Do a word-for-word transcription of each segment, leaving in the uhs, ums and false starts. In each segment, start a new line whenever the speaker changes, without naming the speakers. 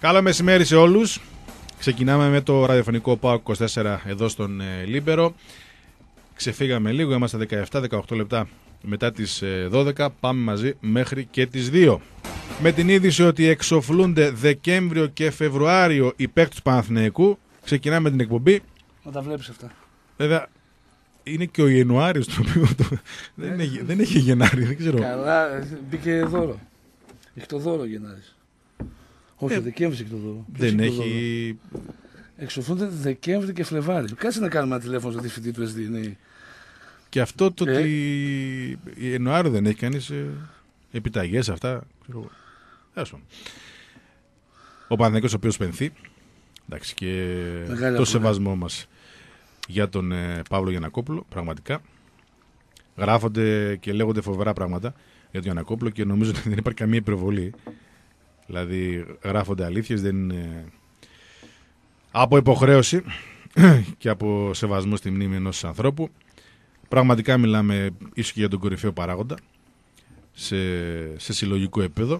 Καλό μεσημέρι σε όλους. Ξεκινάμε με το ραδιοφωνικό ΠΑΟΚ είκοσι τέσσερα εδώ στον ε, Λίμπερο. Ξεφύγαμε λίγο, είμαστε δεκαεπτά δεκαοκτώ λεπτά μετά τις ε, δώδεκα. Πάμε μαζί μέχρι και τις δύο. Με την είδηση ότι εξοφλούνται Δεκέμβριο και Φεβρουάριο οι παίκτες του Παναθηναϊκού, ξεκινάμε την εκπομπή.
Να τα βλέπεις αυτά.
Βέβαια, είναι και ο Ιανουάριος το οποίο το... δεν,
ε,
έχει, δεν έχει Γενάρη, δεν ξέρω.
Καλά, μπήκε δώρο. Έχει το δώρο ο Γενάρης. Όχι,
Ε,
Δεκέμβρη έχει το δώρο.
Δεν έχει.
Εξοφλούνται Δεκέμβρη και Φλεβάρι. Κάτσε να κάνουμε ένα τηλέφωνο στο διευθυντή του ες ντι εν έι.
Και αυτό το
Ε.
ότι Ιανουάριο δεν έχει κανείς ε, επιταγές αυτά. Ξέρω. Έσω. Ο Παναθηναϊκός ο οποίος πενθεί. Εντάξει, και
Μεγάλη
το
απορία.
σεβασμό μας για τον ε, Παύλο Γιαννακόπουλο. Πραγματικά γράφονται και λέγονται φοβερά πράγματα για τον Γιαννακόπουλο και νομίζω ότι δεν υπάρχει καμία υπερβολή. Δηλαδή γράφονται αλήθειες, δεν είναι από υποχρέωση και από σεβασμό στη μνήμη ενός ανθρώπου. Πραγματικά μιλάμε ίσως και για τον κορυφαίο παράγοντα σε, σε συλλογικό επίπεδο,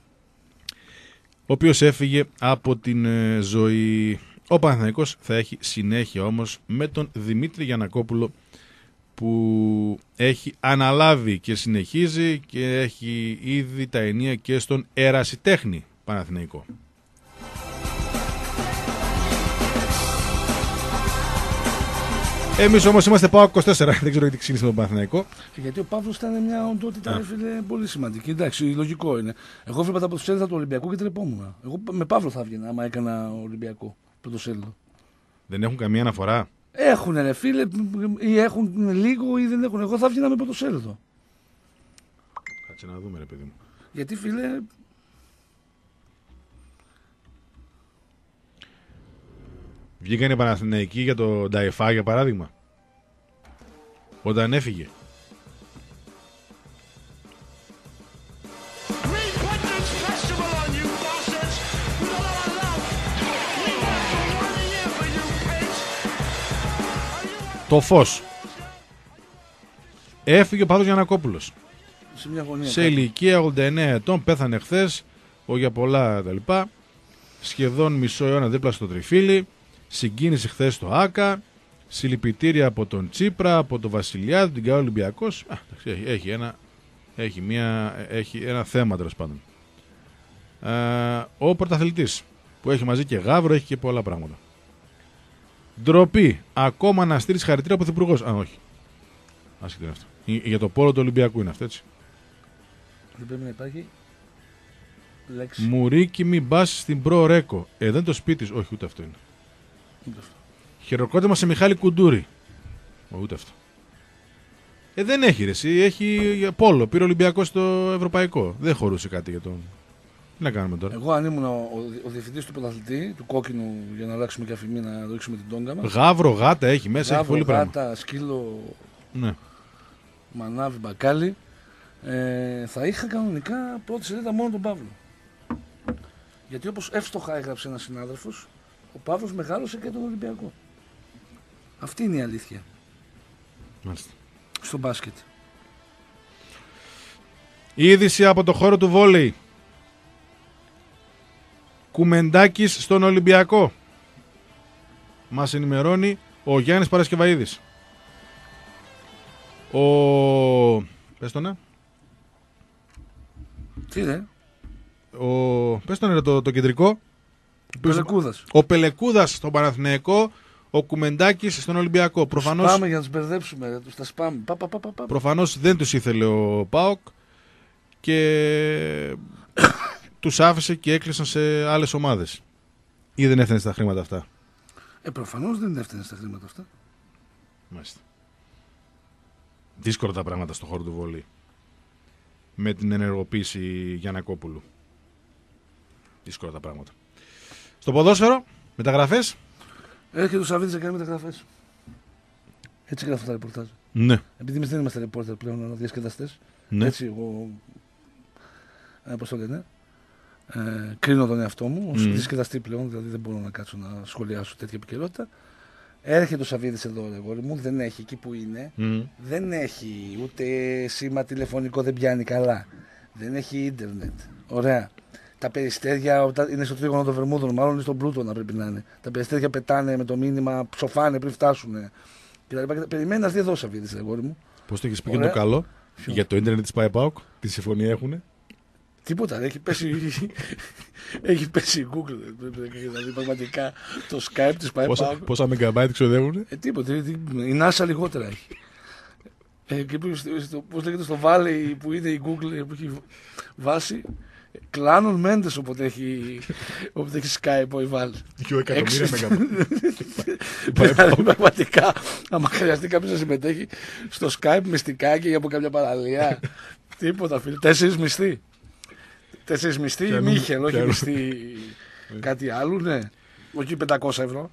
ο οποίος έφυγε από την ε, ζωή. Ο Παναθηναϊκός θα έχει συνέχεια όμως με τον Δημήτρη Γιαννακόπουλο, που έχει αναλάβει και συνεχίζει και έχει ήδη τα ενία και στον ερασιτέχνη Παναθηναϊκό. Εμείς όμως είμαστε ΠΑΟΚ είκοσι τέσσερα, δεν ξέρω γιατί ξεκίνησε τον Παναθηναϊκό.
Γιατί ο Παύλος ήταν μια οντότητα, ρε φίλε, πολύ σημαντική. Εντάξει, λογικό είναι. Εγώ βλέπα τα πρωτοσέλιδα του Ολυμπιακού και τρεπόμουν. Εγώ με Παύλο θα έβγαινα άμα έκανα Ολυμπιακό πρωτοσέλιδο.
Δεν έχουν καμία αναφορά.
Έχουν ρε φίλε, ή έχουν λίγο ή δεν έχουν. Εγώ θα έβγαινα με πρωτοσέλιδο.
Κάτσε να δούμε, ρε παιδί μου.
Γιατί φίλε.
Βγήκαν οι Παναθηναϊκοί για το Νταϊφά, για παράδειγμα, όταν έφυγε. Το φως. Έφυγε ο Παύλος Γιαννακόπουλος.
Σε μια γωνία.
Σε
κάτι.
ηλικία ογδόντα εννέα ετών, πέθανε χθες, ο για πολλά τα λοιπά. Σχεδόν μισό αιώνα δίπλα στο τριφύλι. Συγκίνηση χθες στο ΆΚΑ. Συλληπιτήρια από τον Τσίπρα, από τον Βασιλιάδη, την ΚΑΟ Ολυμπιακός. Α, έχει, έχει, ένα, έχει, μια, έχει ένα θέμα τέλος πάντων. Ε, ο πρωταθλητής που έχει μαζί και γάβρο, έχει και πολλά πράγματα. Ντροπή. Ακόμα να στείλει χαρητήρια από Πρωθυπουργός. Α, όχι. Άσχετο είναι αυτό. Για το πόλο του Ολυμπιακού είναι αυτό, έτσι.
Δεν πρέπει να υπάρχει λέξη.
Μουρίκι, μην πα στην Προ Ρέκο. Ε, δεν είναι το σπίτι σου. Όχι, ούτε αυτό είναι.
Ούτε αυτό.
Χειροκρότημα σε Μιχάλη Κουντούρη. Ω, ούτε αυτό. Ε, δεν έχει ρε, εσύ. Έχει πόλο. Πήρε Ολυμπιακό στο Ευρωπαϊκό. Δεν χωρούσε κάτι για τον. Τι να κάνουμε τώρα.
Εγώ αν ήμουν ο, ο, ο διευθυντής του πρωταθλητή, του κόκκινου, για να αλλάξουμε και αφημί, να ρίξουμε την τόγκα μας.
Γάβρο, γάτα έχει μέσα.
Γάβρο,
έχει πολύ
γάτα,
πράγμα.
σκύλο,
Ναι.
μανάβι, μπακάλι. Ε, θα είχα κανονικά πρώτη σελίδα μόνο τον Παύλο. Γιατί όπως εύστοχα έγραψε ένας συνάδελφος, ο Παύλος μεγάλωσε και τον Ολυμπιακό. Αυτή είναι η αλήθεια
Μάλιστα.
στο μπάσκετ.
Είδηση από το χώρο του βόλεϊ. Κουμεντάκης στον Ολυμπιακό. Μας ενημερώνει ο Γιάννης Παρασκευαΐδης. Ο... Πες το ναι.
Τι είναι,
Ο... Πες το ναι, το, το κεντρικό.
Πελεκούδας.
Ο Πελεκούδας στον Παναθηναϊκό. Ο Κουμεντάκης στον Ολυμπιακό. Προφανώς,
Πάμε για να τους μπερδέψουμε, να τους τα σπάμε. Πα, πα, πα, πα, πα.
προφανώς δεν τους ήθελε ο ΠΑΟΚ και τους άφησε και έκλεισαν σε άλλες ομάδες. Ή δεν έφτανε στα χρήματα αυτά.
Ε, προφανώς δεν έφτανε στα χρήματα αυτά.
Μάλιστα. Δύσκολα τα πράγματα στον χώρο του βόλεϊ. Με την ενεργοποίηση Γιαννακόπουλου. Δύσκολα τα πράγματα. Στο ποδόσφαιρο, μεταγραφές.
Έρχεται ο Σαββίδης να κάνει μεταγραφές. Έτσι γράφω τα ρεπορτάζ.
Ναι.
Επειδή εμείς δεν είμαστε ρεπόρτερ πλέον, αλλά διασκεδαστές.
Ναι.
Έτσι εγώ. Ε, πώς το λένε. Ε, κρίνω τον εαυτό μου ως
Mm.
διασκεδαστή πλέον, δηλαδή δεν μπορώ να κάτσω να σχολιάσω τέτοια επικαιρότητα. Έρχεται ο Σαββίδης εδώ, ρε γόρι μου, δεν έχει εκεί που είναι.
Mm.
Δεν έχει ούτε σήμα τηλεφωνικό, δεν πιάνει καλά. Δεν έχει ίντερνετ. Ωραία. Τα περιστέρια είναι στο τρίγωνο των Βερμούδων, μάλλον είναι στον πλούτο να πρέπει να είναι. Τα περιστέρια πετάνε με το μήνυμα, ψοφάνε πριν φτάσουν. Περιμένει να δει εδώ Σαββίδη, αγόρι μου.
Πώς το έχεις πει και το καλό? Ποιο? Για το ίντερνετ της ΠΑΕΠΑΟΚ, τη συμφωνία έχουνε.
Τίποτα, έχει πέσει, έχει πέσει η Google, δηλαδή πραγματικά το Skype της ΠΑΕΠΑΟΚ.
Πόσα, πόσα μεγαμπάιτ ξοδεύουνε?
Ε, τίποτα, η NASA λιγότερα έχει. Ε, και πώς λέγεται στο Valley που είναι η Google που έχει βάση, κλάνουν Μέντες όποτε έχει, όποτε έχει Skype ο Ιβάλ.
Δύο εκατομμύρια μεγαμπάιτ.
Πραγματικά, άμα χρειαστεί κάποιος να συμμετέχει στο Skype μυστικά και από κάποια παραλία. Τίποτα, φίλε. Τέσσερις μισθοί. Τέσσερις μισθοί ή Μίχελ, όχι μισθοί κάτι άλλο, ναι. Όχι πεντακόσια ευρώ.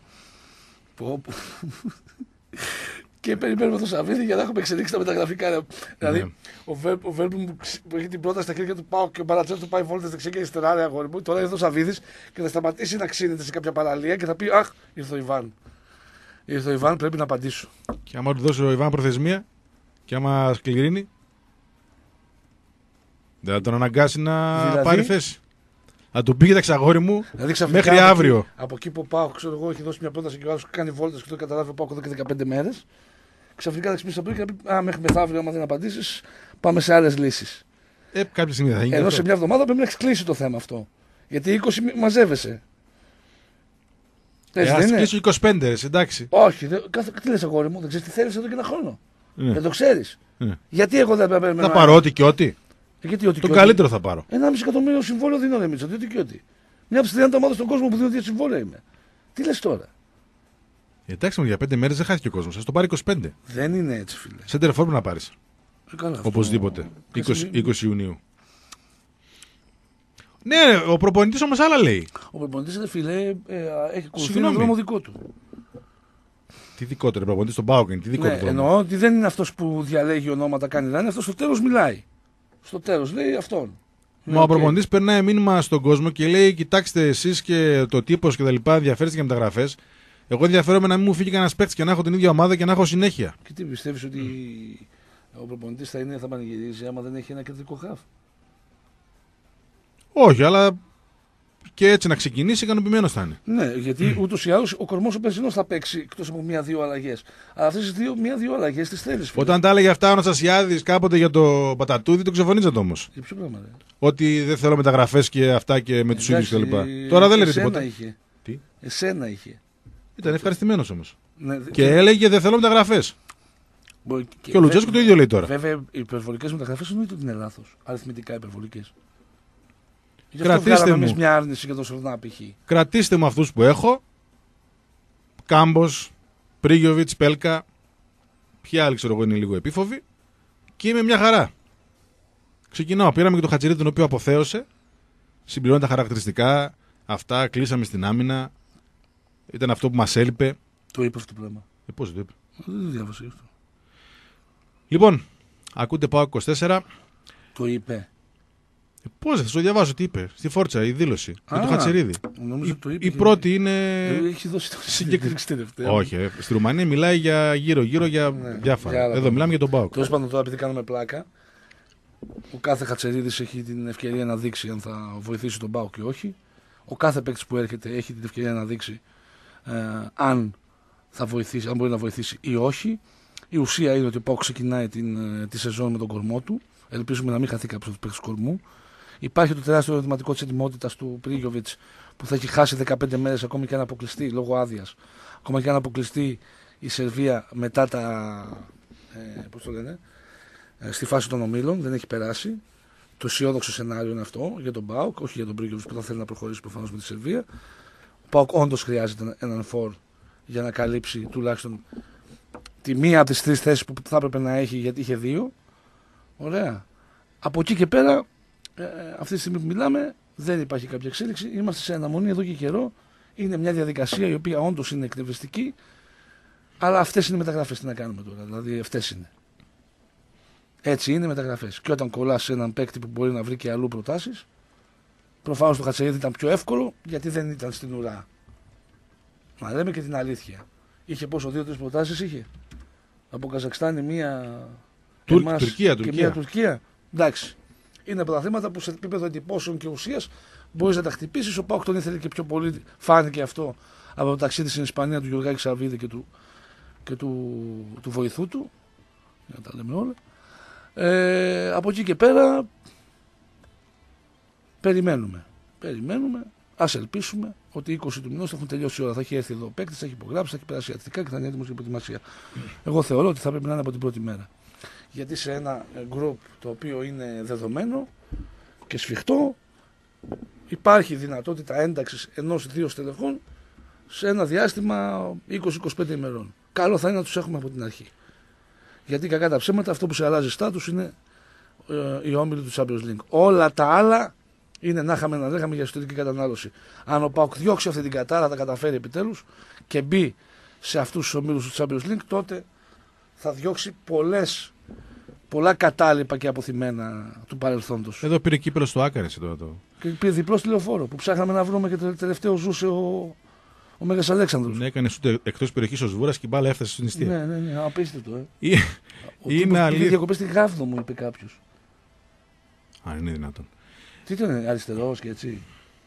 Και περιμένουμε το Σαββίδι για να έχουμε εξελίξει τα μεταγραφικά. Ναι. Δηλαδή, ο Βέρμπου που έχει την πρόταση στα χέρια του Πάου και ο Μπαρατσέλ του πάει βόλτες δεξιά και αριστερά, ρε αγόρι μου. Τώρα ήρθε ο Σαββίδης και θα σταματήσει να ξύνεται σε κάποια παραλία και θα πει: Αχ, ήρθε ο Ιβάν. Ήρθε ο Ιβάν, πρέπει να απαντήσω.
Και άμα του δώσει ο Ιβάν προθεσμία και άμα σκληρύνει, δεν θα τον αναγκάσει να δηλαδή, πάρει θέση. Θα του πήγε εξαγόρι μου δηλαδή, μέχρι αύριο.
Από, από εκεί που πάω, ξέρω εγώ, έχει δώσει μια πρόταση και ο άλλο κάνει βόλτες και το καταλάβει πάω εδώ και δεκαπέντε μέρες. Ξαφνικά θα ξυπνήσει το πρωί και να πει: Α, μέχρι μεθαύριο, άμα δεν απαντήσει, πάμε σε άλλες λύσεις.
Ε, κάποια στιγμή θα γίνει.
Ενώ
αυτό.
Σε μια εβδομάδα πρέπει να έχει κλείσει το θέμα αυτό. Γιατί είκοσι μαζεύεσαι.
Ε, ας κλείσω είκοσι πέντε, εντάξει.
Όχι, δε, κάθε, τι λες αγόρι μου, δεν ξέρεις τι θέλεις εδώ και ένα χρόνο.
Ναι.
Δεν το ξέρεις.
Ναι.
Γιατί εγώ δεν πρέπει
να. Θα πάρω ό,τι και ό,τι.
Γιατί ό,τι
το
και
καλύτερο
ό,τι.
θα πάρω.
Ένα μισό εκατομμύριο συμβόλαιο δίνω ρε Μίτσο, ό,τι και ό,τι. Μια από τις τριάντα ομάδες στον κόσμο που δίνω δύο συμβόλαια είμαι. Τι λες τώρα.
Εντάξει, για πέντε μέρες δεν χάθηκε ο κόσμος. Ας το πάρει είκοσι πέντε.
Δεν είναι έτσι, φίλε.
Σέντερ φόρ να πάρεις.
Ε,
οπωσδήποτε. είκοσι, είκοσι Ιουνίου. Ναι, ο προπονητής όμως άλλα λέει.
Ο προπονητής, φίλε, ε, έχει ακολουθεί ένα δρόμο δικό του.
Τι δικό του, ρε προπονητής στον Πάοκεν, τι δικό
ναι,
του δρόμο.
Εννοώ ότι δεν είναι αυτός που διαλέγει ονόματα, κάνει δάνεια, αυτός στο τέλος μιλάει. Στο τέλος λέει αυτόν.
Μα okay. Ο προπονητής περνάει μήνυμα στον κόσμο και λέει: Κοιτάξτε, εσείς και το τύπος και τα λοιπά, ενδιαφέρεστε για μεταγραφές. Εγώ ενδιαφέρομαι να μην μου φύγει κανένα παίκτη και να έχω την ίδια ομάδα και να έχω συνέχεια.
Και τι πιστεύεις ότι mm. ο προπονητής θα, είναι, θα πανηγυρίζει άμα δεν έχει ένα κεντρικό χαφ.
Όχι, αλλά και έτσι να ξεκινήσει ικανοποιημένος θα είναι.
Ναι, γιατί mm. ούτως ή άλλως ο κορμός ο περσινός θα παίξει εκτός από μία-δύο αλλαγές. Αλλά αυτές τις μία-δύο αλλαγές τις θέλεις. Φίλε.
Όταν τα έλεγε αυτά ο Αναστασιάδης κάποτε για το Πατατούδι, το ξεφωνήσατε όμως.
Για ποιο πράγμα, ρε.
Ότι δεν θέλω μεταγραφές και αυτά και με τους ίδιους κλπ. Τώρα δεν λέει τίποτα.
Είχε.
Τι?
Εσένα είχε.
Ήταν ευχαριστημένος όμως.
Ναι,
και, και έλεγε δεν θέλω μεταγραφές. Και, και ο Λουτσέσκου το ίδιο λέει τώρα.
Βέβαια, οι υπερβολικές μεταγραφές εννοείται ότι είναι λάθος. Αριθμητικά υπερβολικές. Γι' αυτό
Κρατήστε
βγάλαμε
μου.
εμείς μια άρνηση για το Σορνά π.χ.
Κρατήστε μου αυτούς που έχω. Κάμπος, Πρίγιοβιτς, Πέλκα. Ποιοι άλλοι ξέρω εγώ είναι λίγο επίφοβοι. Και είμαι μια χαρά. Ξεκινάω. Πήραμε και το Χατζηρίδη τον οποίο αποθέωσε. Συμπληρώνει τα χαρακτηριστικά. Αυτά. Κλείσαμε στην άμυνα. Ήταν αυτό που μας έλειπε.
Το είπε αυτό το πράγμα.
Ε, πώς το είπε.
Δεν το διάβασα γι' αυτό.
Λοιπόν, ακούτε ΠΑΟΚ είκοσι τέσσερα.
Το είπε.
Ε, πώς θα το διαβάζω τι είπε. Στη Φόρτσα η δήλωση.
Α,
με το Χατσερίδη.
Η,
το είπε
η
και... πρώτη είναι.
Έχει δώσει το συγκεκριμένο τελευταίο.
Όχι. Ε, στη Ρουμανία μιλάει για γύρω-γύρω για ναι, διάφορα. Για Εδώ μιλάμε για τον ΠΑΟΚ.
Τέλος πάντων τώρα επειδή κάνουμε πλάκα. Ο κάθε Χατσερίδης έχει την ευκαιρία να δείξει αν θα βοηθήσει τον ΠΑΟΚ ή όχι. Ο κάθε παίκτης που έρχεται έχει την ευκαιρία να δείξει ε, αν θα βοηθήσει, αν μπορεί να βοηθήσει ή όχι. Η ουσία είναι ότι ο ΠΑΟΚ ξεκινάει την, τη σεζόν με τον κορμό του. Ελπίζουμε να μην χαθεί κάποιο από του παίκτες κορμού. Υπάρχει το τεράστιο ερωτηματικό της ετοιμότητας του Πρίγιοβιτς που θα έχει χάσει δεκαπέντε μέρες ακόμη και αν αποκλειστεί λόγω άδειας. Ακόμα και αν αποκλειστεί η Σερβία μετά τα. Ε, πώς το λένε, ε, στη φάση των ομίλων, δεν έχει περάσει. Το αισιόδοξο σενάριο είναι αυτό για τον ΠΑΟΚ, όχι για τον Πρίγιοβιτς που θα θέλει να προχωρήσει προφανώς με τη Σερβία. Ο ΠΑΟΚ όντως χρειάζεται έναν φορ για να καλύψει τουλάχιστον τη μία από τις τρεις θέσεις που θα έπρεπε να έχει γιατί είχε δύο. Ωραία. Από εκεί και πέρα, ε, αυτή τη στιγμή που μιλάμε, δεν υπάρχει κάποια εξέλιξη. Είμαστε σε αναμονή εδώ και καιρό. Είναι μια διαδικασία η οποία όντως είναι εκνευριστική. Αλλά αυτές είναι μεταγραφές. Τι να κάνουμε τώρα. Δηλαδή, αυτές είναι. Έτσι είναι μεταγραφές. Και όταν κολλάς σε έναν παίκτη που μπορεί να βρει και αλλού προτάσεις, προφανώς το Χατσερίδη ήταν πιο εύκολο γιατί δεν ήταν στην ουρά. Να λέμε και την αλήθεια. Είχε πόσο, δύο-τρεις προτάσεις είχε. Από Καζακστάν μία.
Τουρ...
Εμάς
Τουρκία,
και
Τουρκία.
μία Τουρκία. Εντάξει. Είναι πρωταθλήματα που σε επίπεδο εντυπώσεων και ουσίας Μπορείς να τα χτυπήσεις. Ο ΠΑΟΚ τον ήθελε και πιο πολύ. Φάνηκε αυτό από το ταξίδι στην Ισπανία του Γιωργάκη Σαββίδη και του, και του, του βοηθού του. Για να τα λέμε όλα. Ε, από εκεί και πέρα περιμένουμε. Περιμένουμε. Ας ελπίσουμε ότι είκοσι του μηνός θα έχουν τελειώσει η ώρα. Θα έχει έρθει εδώ ο παίκτης, θα έχει υπογράψει, θα έχει περάσει ιατρικά και θα είναι έτοιμος για προετοιμασία. Εγώ θεωρώ ότι θα πρέπει να είναι από την πρώτη μέρα. Γιατί σε ένα group το οποίο είναι δεδομένο και σφιχτό υπάρχει δυνατότητα ένταξης ενός-δύο στελεχών σε ένα διάστημα είκοσι με είκοσι πέντε ημερών. Καλό θα είναι να τους έχουμε από την αρχή. Γιατί κακά τα ψέματα αυτό που σε αλλάζει στάτους είναι ε, η όμιλη του Champions League. Όλα τα άλλα είναι να είχαμε να λέγαμε για εσωτερική κατανάλωση. Αν ο ΠΑΟΚ διώξει αυτή την κατάρα, τα καταφέρει επιτέλους και μπει σε αυτούς τους ομίλους του Champions League, τότε θα διώξει πολλές, πολλά κατάλοιπα και αποθυμένα του παρελθόντος.
Εδώ πήρε κύπελο στο Άκαρες τώρα το.
Και πήρε διπλό στη Λεωφόρο που ψάχναμε να βρούμε και τελευταίο ζούσε ο, ο Μέγας Αλέξανδρος.
Ναι, έκανε σούτ εκτός περιοχής ο Σβούρας και η μπάλα έφτασε στην νηστεία.
Ναι, ναι, ναι, απίστευτο. Ε.
Ή... είναι αλήθεια.
Πήγε διακοπές στη Γάβδο, μου είπε κάποιος.
Αν είναι δυνατόν.
Τι ήταν, αριστερός και έτσι.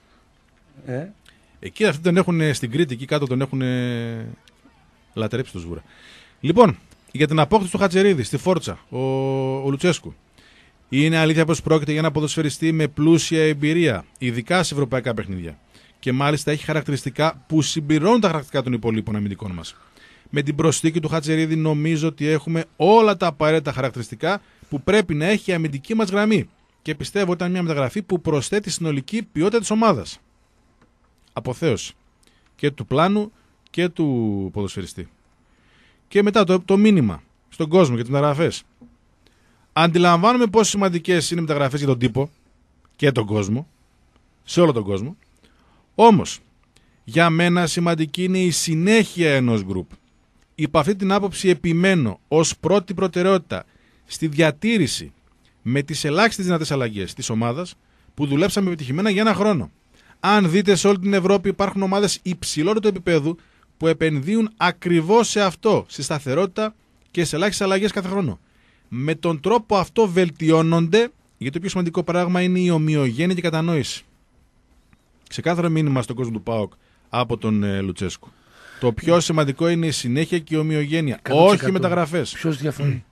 Ε?
Εκεί αυτοί τον έχουν στην Κρήτη, εκεί κάτω τον έχουν λατερέψει το Σβούρα. Λοιπόν, για την απόκτηση του Χατζερίδη στη Φόρτσα, ο, ο Λουτσέσκου. Είναι αλήθεια πως πρόκειται για ένα ποδοσφαιριστή με πλούσια εμπειρία, ειδικά σε ευρωπαϊκά παιχνίδια. Και μάλιστα έχει χαρακτηριστικά που συμπληρώνουν τα χαρακτηριστικά των υπολείπων αμυντικών μας. Με την προσθήκη του Χατζερίδη νομίζω ότι έχουμε όλα τα απαραίτητα χαρακτηριστικά που πρέπει να έχει η αμυντική μας γραμμή. Και πιστεύω ότι ήταν μια μεταγραφή που προσθέτει συνολική ποιότητα της ομάδας. Αποθέωση και του πλάνου και του ποδοσφαιριστή. Και μετά το, το μήνυμα στον κόσμο για τις μεταγραφές. Αντιλαμβάνομαι πόσο σημαντικές είναι οι μεταγραφές για τον τύπο και τον κόσμο, σε όλο τον κόσμο. Όμως, για μένα σημαντική είναι η συνέχεια ενός γκρουπ. Υπ' αυτή την άποψη επιμένω ως πρώτη προτεραιότητα στη διατήρηση με τις ελάχιστες δυνατές αλλαγές της ομάδας που δουλέψαμε επιτυχημένα για ένα χρόνο. Αν δείτε σε όλη την Ευρώπη υπάρχουν ομάδες υψηλότερου επίπεδου που επενδύουν ακριβώς σε αυτό, στη σταθερότητα και σε ελάχιστες αλλαγές κάθε χρόνο. Με τον τρόπο αυτό βελτιώνονται, γιατί το πιο σημαντικό πράγμα είναι η ομοιογένεια και η κατανόηση. Ξεκάθαρο μήνυμα στον κόσμο του ΠΑΟΚ από τον ε, Λουτσέσκου. Το πιο σημαντικό είναι η συνέχεια και η ομοιογένεια, όχι οι μεταγραφές.
Ποιος διαφωνεί?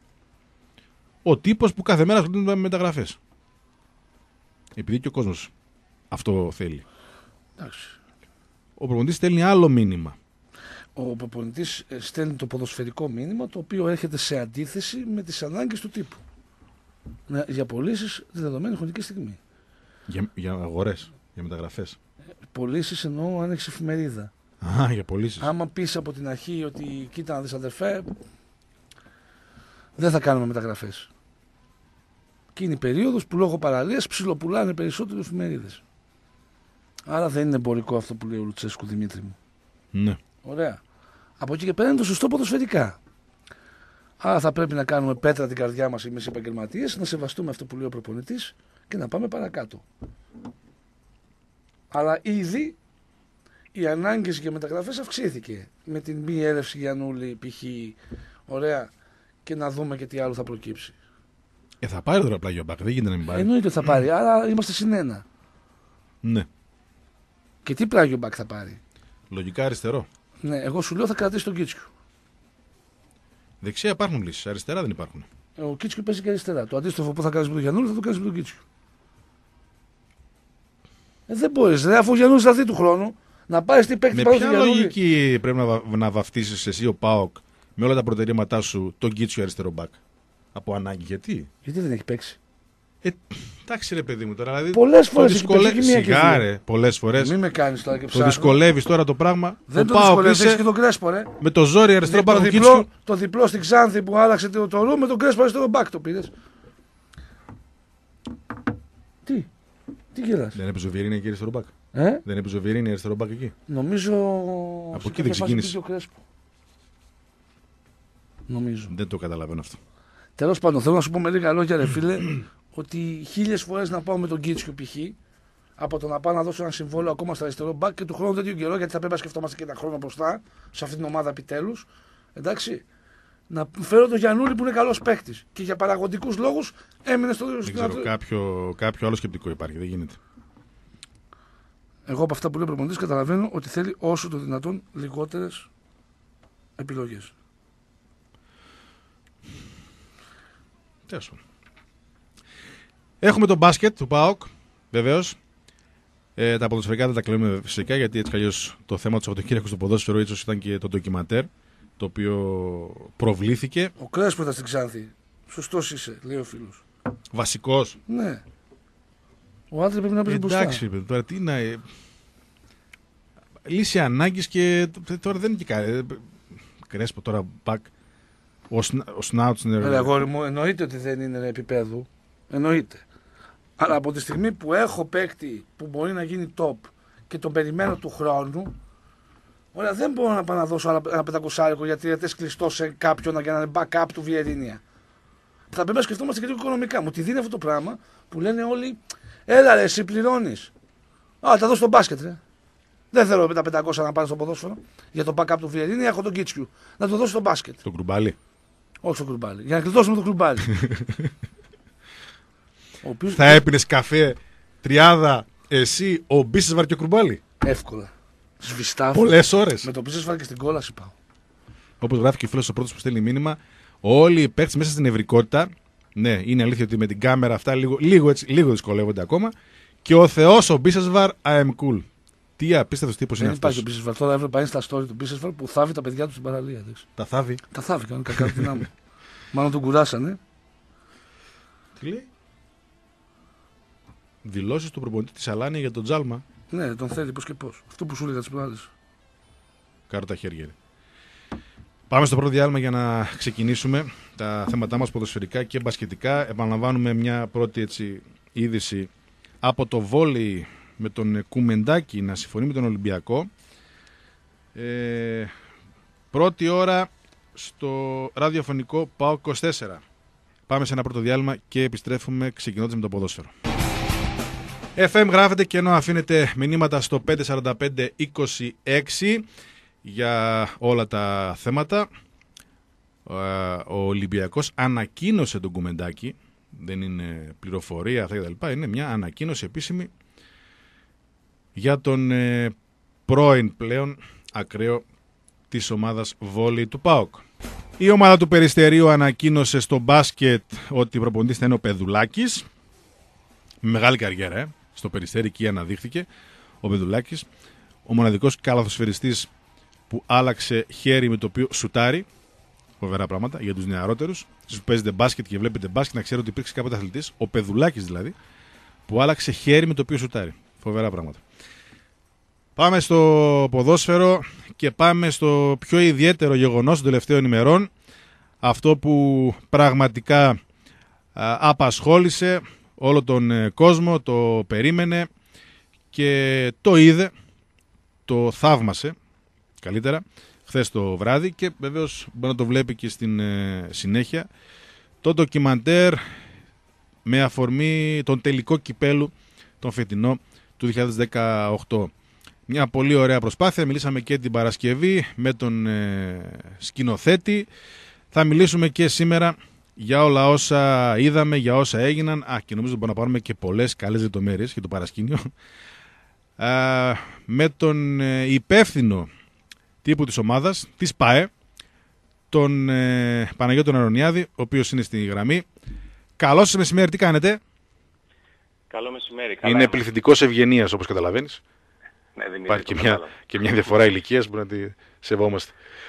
Ο τύπος που κάθε μέρα ασχολείται με μεταγραφές. Επειδή και ο κόσμος αυτό θέλει.
Εντάξει.
Ο προπονητής στέλνει άλλο μήνυμα.
Ο προπονητής στέλνει το ποδοσφαιρικό μήνυμα, το οποίο έρχεται σε αντίθεση με τις ανάγκες του τύπου. Για πωλήσεις τη δεδομένη χρονική στιγμή.
Για, για αγορές, για μεταγραφές.
Πωλήσεις εννοώ αν έχεις εφημερίδα.
Α, για πωλήσεις.
Άμα πεις από την αρχή ότι κοίτα να δεις αδερφέ, δεν θα κάνουμε μεταγραφές. Και είναι η περίοδος που λόγω παραλίας ψιλοπουλάνε περισσότερο εφημερίδες. Άρα δεν είναι εμπορικό αυτό που λέει ο Λουτσέσκου, Δημήτρη μου.
Ναι.
Ωραία. Από εκεί και πέρα είναι το σωστό ποδοσφαιρικά. Άρα θα πρέπει να κάνουμε πέτρα την καρδιά μας εμείς οι επαγγελματίες, να σεβαστούμε αυτό που λέει ο προπονητής και να πάμε παρακάτω. Αλλά ήδη οι ανάγκες για μεταγραφές αυξήθηκε. Με την μη έλευση Γιαννούλη π.χ. Ωραία. Και να δούμε και τι άλλο θα προκύψει.
Ε, θα πάρει τώρα πλάγιο μπακ, δεν γίνεται να μην πάρει.
Εννοείται ότι θα πάρει, άρα είμαστε συνένα.
Ναι.
Και τι πλάγιο μπακ θα πάρει?
Λογικά αριστερό.
Ναι, εγώ σου λέω θα κρατήσει τον Κίτσιου.
Δεξιά υπάρχουν λύσεις, αριστερά δεν υπάρχουν.
Ο Κίτσιου παίζει και αριστερά. Το αντίστοιχο που θα κάνει με τον Γιαννούλη θα το κάνει με τον Κίτσιου. Ε, δεν μπορεί, δε, αφού ο Γιαννούλη θα δει του χρόνου να πάρει την παίκτη πάνω
του Γιαννούλη. Με ποια λογική πρέπει να, βα... να βαφτίσει εσύ ο ΠΑΟΚ με όλα τα προτερήματά σου τον Κίτσιου αριστερό μπακ? Από ανάγκη, γιατί?
Γιατί δεν έχει παίξει.
Ε, εντάξει ρε παιδί μου τώρα. Δηλαδή,
πολλές φορές
δυσκολε... έχει παίξει. Σιγάρε, πολλές φορές.
Μην με κάνεις τώρα και ψάχνω.
Το δυσκολεύεις τώρα το πράγμα.
Δεν το δυσκολεύεις, έχεις και τον Κρέσπο ρε.
Με το ζόρι αριστερό μπακ του
Κίτσιου. Το διπλό στην Ξάνθη που άλλαξε το, το ρου με τον Κρέσπο αριστερό μπακ το πήρες. Τι, τι γελάς?
Δεν έπαιζε ο Βιερίνη εκεί αριστερό μπακ.
Ε?
Δεν έπαιζε ο Βιερίνη αριστερό μπακ εκεί.
Νομίζω.
Από εκεί δεν ξεκίνησε.
Νομίζω.
Δεν το καταλαβαίνω αυτό.
Τέλος πάντων, θέλω να σου πω με λίγα λόγια, ρε φίλε, ότι χίλιες φορές να πάω με τον Κίτσιο π.χ. από το να πάω να δώσω ένα συμβόλαιο ακόμα στο αριστερό μπακ και του χρόνου τέτοιο καιρό, γιατί θα πρέπει να σκεφτόμαστε και ένα χρόνο μπροστά σε αυτή την ομάδα επιτέλους. Εντάξει. Να φέρω τον Γιαννούλη που είναι καλός παίκτης και για παραγωγικούς λόγους έμεινε στο.
Δεν ξέρω, κάποιο, κάποιο άλλο σκεπτικό υπάρχει, δεν γίνεται.
Εγώ από αυτά που λέει ο προπονητής καταλαβαίνω ότι θέλει όσο το δυνατόν λιγότερες επιλογές.
Τέλος. Έχουμε το μπάσκετ του ΠΑΟΚ, βεβαίως. Ε, τα ποδοσφαιρικά δεν τα κλείνουμε φυσικά, γιατί έτσι καλώς το θέμα του Σαββατοκύριακου στο ποδόσφαιρο ίσως ήταν και το ντοκιμαντέρ, το οποίο προβλήθηκε.
Ο Κρέσπο ήταν στην Ξάνθη. Σωστός είσαι, λέει ο φίλος.
Βασικός.
Ναι. Ο άντρας πρέπει να παίζει μπροστά.
Εντάξει, παιδί, τώρα τι να. Λύση ανάγκης και τώρα δεν είναι και κάτι. Κρέσπο τώρα μπακ. Ο, Σνα... ο Σνάουτσνερ.
Ρε αγόρι μου, εννοείται ότι δεν είναι επίπεδου. Εννοείται. Αλλά από τη στιγμή που έχω παίκτη που μπορεί να γίνει top και τον περιμένω του χρόνου, ωραία, δεν μπορώ να πάω να δώσω ένα πεντακόσάρικο γιατί είναι κλειστό σε κάποιον για να είναι backup του Βιερίνια. Θα πρέπει να σκεφτόμαστε και λίγο οικονομικά. Μου τη δίνει αυτό το πράγμα που λένε όλοι, έλα ρε, εσύ πληρώνεις. Α, θα δώσω τον μπάσκετ, ρε. Δεν θέλω με τα πεντακόσια να πάνε στο ποδόσφαιρο για το backup του Βιερίνια, έχω τον Κίτσιου. Να το δώσω στον μπάσκετ.
Το κρουμπάλι.
Όχι στο κρουμπάλι. Για να κλειδώσουμε το κρουμπάλι. οποίος...
Θα έπινες καφέ, τριάδα, εσύ, ο Μπίσεσβαρ και ο κρουμπάλι.
Εύκολα. Σβηστά.
Πολλές ώρες.
Με το Μπίσεσβαρ και στην κόλαση πάω.
Όπως γράφει και ο φίλος ο πρώτος που στέλνει μήνυμα, όλοι οι παίκτες μέσα στην ευρικότητα. Ναι, είναι αλήθεια ότι με την κάμερα αυτά λίγο, λίγο, έτσι, λίγο δυσκολεύονται ακόμα. Και ο Θεός ο Μπίσεσβαρ, I am cool. Τι απίστευτος τύπος είναι αυτός.
Δεν υπάρχει ο Μπίσεσβαρ. Τώρα έβλεπα είναι στα story του Μπίσεσβαρ που θάβει τα παιδιά του στην παραλία.
Τα θάβει.
Τα θάβει, κανονικά κατά τη δυνάμει. Μάλλον τον κουράσανε.
Τι λέει. Δηλώσεις του προπονητή της Αλάνια για τον Τζάλμα.
Ναι, τον θέλει πώς και πώς. Αυτό που σου έλεγα τις προάλλες.
Κάρω τα χέρια. Πάμε στο πρώτο διάλειμμα για να ξεκινήσουμε τα θέματά μας ποδοσφαιρικά και μπασκετικά. Επαναλαμβάνουμε μια πρώτη έτσι είδηση από το βόλεϊ με τον Κουμεντάκη να συμφωνεί με τον Ολυμπιακό. Ε, πρώτη ώρα στο ραδιοφωνικό ΠΑΟΚ είκοσι τέσσερα. Πάμε σε ένα πρώτο διάλειμμα και επιστρέφουμε ξεκινώντας με το ποδόσφαιρο. εφ εμ γράφετε και ενώ αφήνετε μηνύματα στο πέντε τέσσερα πέντε είκοσι έξι για όλα τα θέματα. Ο Ολυμπιακός ανακοίνωσε τον Κουμεντάκη, δεν είναι πληροφορία αυτά κτλ. Είναι μια ανακοίνωση επίσημη για τον ε, πρώην πλέον ακραίο της ομάδας βόλεϊ του ΠΑΟΚ. Η ομάδα του Περιστερίου ανακοίνωσε στο μπάσκετ ότι προπονητής θα είναι ο Πεδουλάκης. Με μεγάλη καριέρα, ε. Στο Περιστέρι εκεί αναδείχθηκε ο Πεδουλάκης. Ο μοναδικός καλαθοσφαιριστής που άλλαξε χέρι με το οποίο σουτάρει. Φοβερά πράγματα για τους νεαρότερους. Εσείς που παίζετε μπάσκετ και βλέπετε μπάσκετ, να ξέρετε ότι υπήρξε κάποτε αθλητής, ο Πεδουλάκης δηλαδή, που άλλαξε χέρι με το οποίο σουτάρει. Φοβερά πράγματα. Πάμε στο ποδόσφαιρο και πάμε στο πιο ιδιαίτερο γεγονός των τελευταίων ημερών. Αυτό που πραγματικά α, απασχόλησε όλο τον κόσμο, το περίμενε και το είδε, το θαύμασε καλύτερα χθες το βράδυ και βεβαίως μπορεί να το βλέπει και στην ε, συνέχεια, το ντοκιμαντέρ με αφορμή τον τελικό κυπέλου τον φετινό του δύο χιλιάδες δεκαοκτώ. Μια πολύ ωραία προσπάθεια, μιλήσαμε και την Παρασκευή με τον ε, σκηνοθέτη, θα μιλήσουμε και σήμερα για όλα όσα είδαμε, για όσα έγιναν. Α, και νομίζω ότι μπορούμε να πάρουμε και πολλές καλές λεπτομέρειες για το παρασκήνιο. Α, με τον ε, υπεύθυνο τύπου της ομάδας, της ΠΑΕ, τον ε, Παναγιώτο Αρωνιάδη, ο οποίος είναι στη γραμμή. Καλό σας μεσημέρι, τι κάνετε?
Καλό μεσημέρι. Καλά
είναι
είμαι.
πληθυντικός ευγενίας, όπως καταλαβαίνεις.
Ναι, δεν
υπάρχει και μια, και μια διαφορά ηλικίας που να τη σεβόμαστε.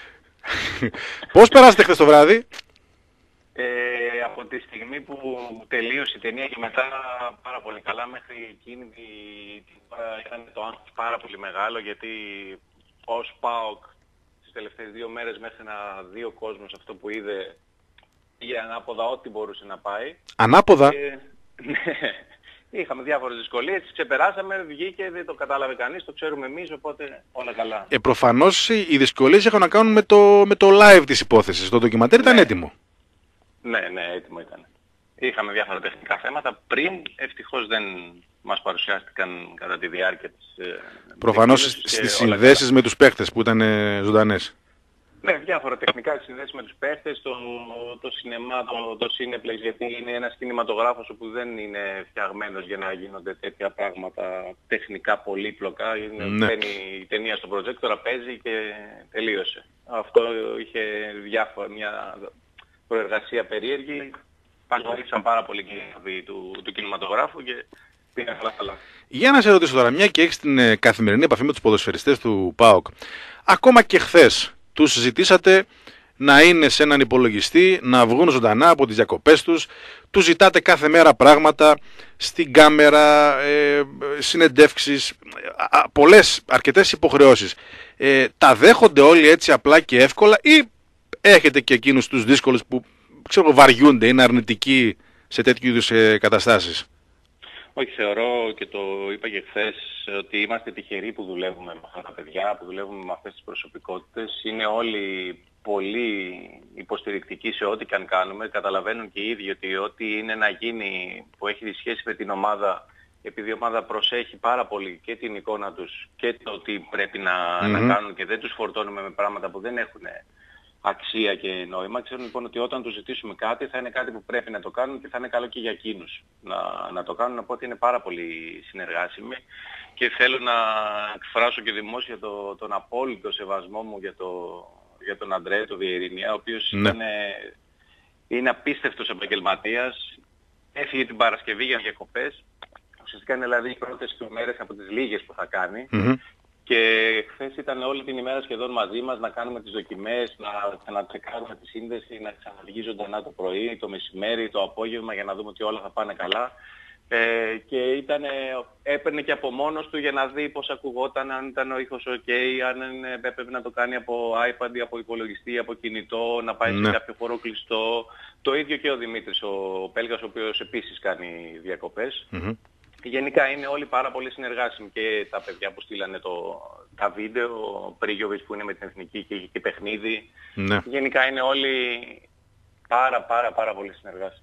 Πώς περάσατε χθες το βράδυ?
Ε, από τη στιγμή που τελείωσε η ταινία και μετά πάρα πολύ καλά, μέχρι εκείνη την ώρα ήταν το άγχος πάρα πολύ μεγάλο, γιατί ως ΠΑΟΚ τις τελευταίες δύο μέρες μέχρι να δει ο κόσμος αυτό που είδε, πήγε ανάποδα ό,τι μπορούσε να πάει.
Ανάποδα?
Και, ναι, είχαμε διάφορες δυσκολίες, τις ξεπεράσαμε, βγήκε, δεν το κατάλαβε κανείς, το ξέρουμε εμείς, οπότε όλα καλά.
Ε, προφανώς οι δυσκολίες έχουν να κάνουν με το, με το live της υπόθεσης. Το ντοκιμαντέρ ήταν
ναι.
έτοιμο.
Ναι, ναι, έτοιμο ήταν. Είχαμε διάφορα τεχνικά θέματα πριν, ευτυχώς δεν μας παρουσιάστηκαν κατά τη διάρκεια της...
Προφανώς στις συνδέσεις με τους παίκτες που ήταν ε, ζωντανές.
Ναι, διάφορα τεχνικά συνδέσεις με τους παίχτες, το, το σινεμά, το, το Cineplex, γιατί είναι ένας κινηματογράφος που δεν είναι φτιαγμένος για να γίνονται τέτοια πράγματα τεχνικά πολύπλοκα. Είναι,
ναι.
Μπαίνει η ταινία στο projector, παίζει και τελείωσε. Αυτό είχε διάφορα, μια προεργασία περίεργη. Παγωγήσαν πάρα πολύ και του, του κινηματογράφου και πήγαν καλά καλά.
Για να σε ρωτήσω τώρα, μια και έχεις την ε, καθημερινή επαφή με τους ποδοσφαιριστές του ΠΑΟΚ, ακόμα και χθες τους ζητήσατε να είναι σε έναν υπολογιστή, να βγουν ζωντανά από τις διακοπές τους, τους ζητάτε κάθε μέρα πράγματα στην κάμερα, ε, συνεντεύξεις, α, πολλές, αρκετές υποχρεώσεις. Ε, τα δέχονται όλοι έτσι απλά και εύκολα ή έχετε και εκείνους τους δύσκολους που ξέρω βαριούνται, είναι αρνητικοί σε τέτοιου είδους ε, καταστάσεις?
Όχι, θεωρώ και το είπα και χθες ότι είμαστε τυχεροί που δουλεύουμε με αυτά τα παιδιά, που δουλεύουμε με αυτές τις προσωπικότητες. Είναι όλοι πολύ υποστηρικτικοί σε ό,τι και αν κάνουμε. Καταλαβαίνουν και οι ίδιοι ότι ό,τι είναι να γίνει που έχει σχέση με την ομάδα, επειδή η ομάδα προσέχει πάρα πολύ και την εικόνα τους και το τι πρέπει να, mm-hmm. να κάνουν και δεν τους φορτώνουμε με πράγματα που δεν έχουν αξία και νόημα. Ξέρουν λοιπόν ότι όταν τους ζητήσουμε κάτι θα είναι κάτι που πρέπει να το κάνουν και θα είναι καλό και για εκείνους να, να το κάνουν, οπότε είναι πάρα πολύ συνεργάσιμοι και θέλω να εκφράσω και δημόσια το, τον απόλυτο σεβασμό μου για, το, για τον Αντρέ, τον Βιερίνια, ο οποίος ναι. είναι, είναι απίστευτος επαγγελματίας, έφυγε την Παρασκευή για διακοπές, ουσιαστικά είναι δηλαδή οι πρώτες του μέρες από τις λίγες που θα κάνει. Mm-hmm. Και χθες ήταν όλη την ημέρα σχεδόν μαζί μας να κάνουμε τις δοκιμές, να ξανατσεκάρουμε τη σύνδεση, να ξαναβγεί ζωντανά το πρωί, το μεσημέρι, το απόγευμα για να δούμε ότι όλα θα πάνε καλά. Ε, και ήταν, έπαιρνε και από μόνος του για να δει πώς ακουγόταν, αν ήταν ο ήχος ok, αν έπρεπε να το κάνει από iPad ή από υπολογιστή, από κινητό, να πάει ναι. σε κάποιο χώρο κλειστό. Το ίδιο και ο Δημήτρης, ο Πέλγας, ο οποίος επίσης κάνει διακοπές. Mm-hmm. Γενικά είναι όλοι πάρα πολύ συνεργάσιμοι και τα παιδιά που στείλανε το, τα βίντεο, ο Πρίγιοβιτς που είναι με την Εθνική και έχει και παιχνίδι. Ναι. Γενικά είναι όλοι πάρα πάρα πάρα πολύ συνεργάσιμοι.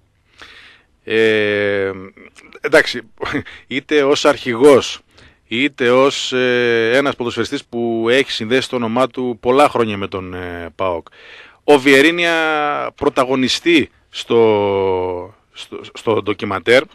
Ε, εντάξει, είτε ως αρχηγός, είτε ως ε, ένας ποδοσφαιριστής που έχει συνδέσει το όνομά του πολλά χρόνια με τον ε, ΠΑΟΚ, ο Βιερίνια πρωταγωνιστεί στο, στο, στο ντοκιμαντέρ.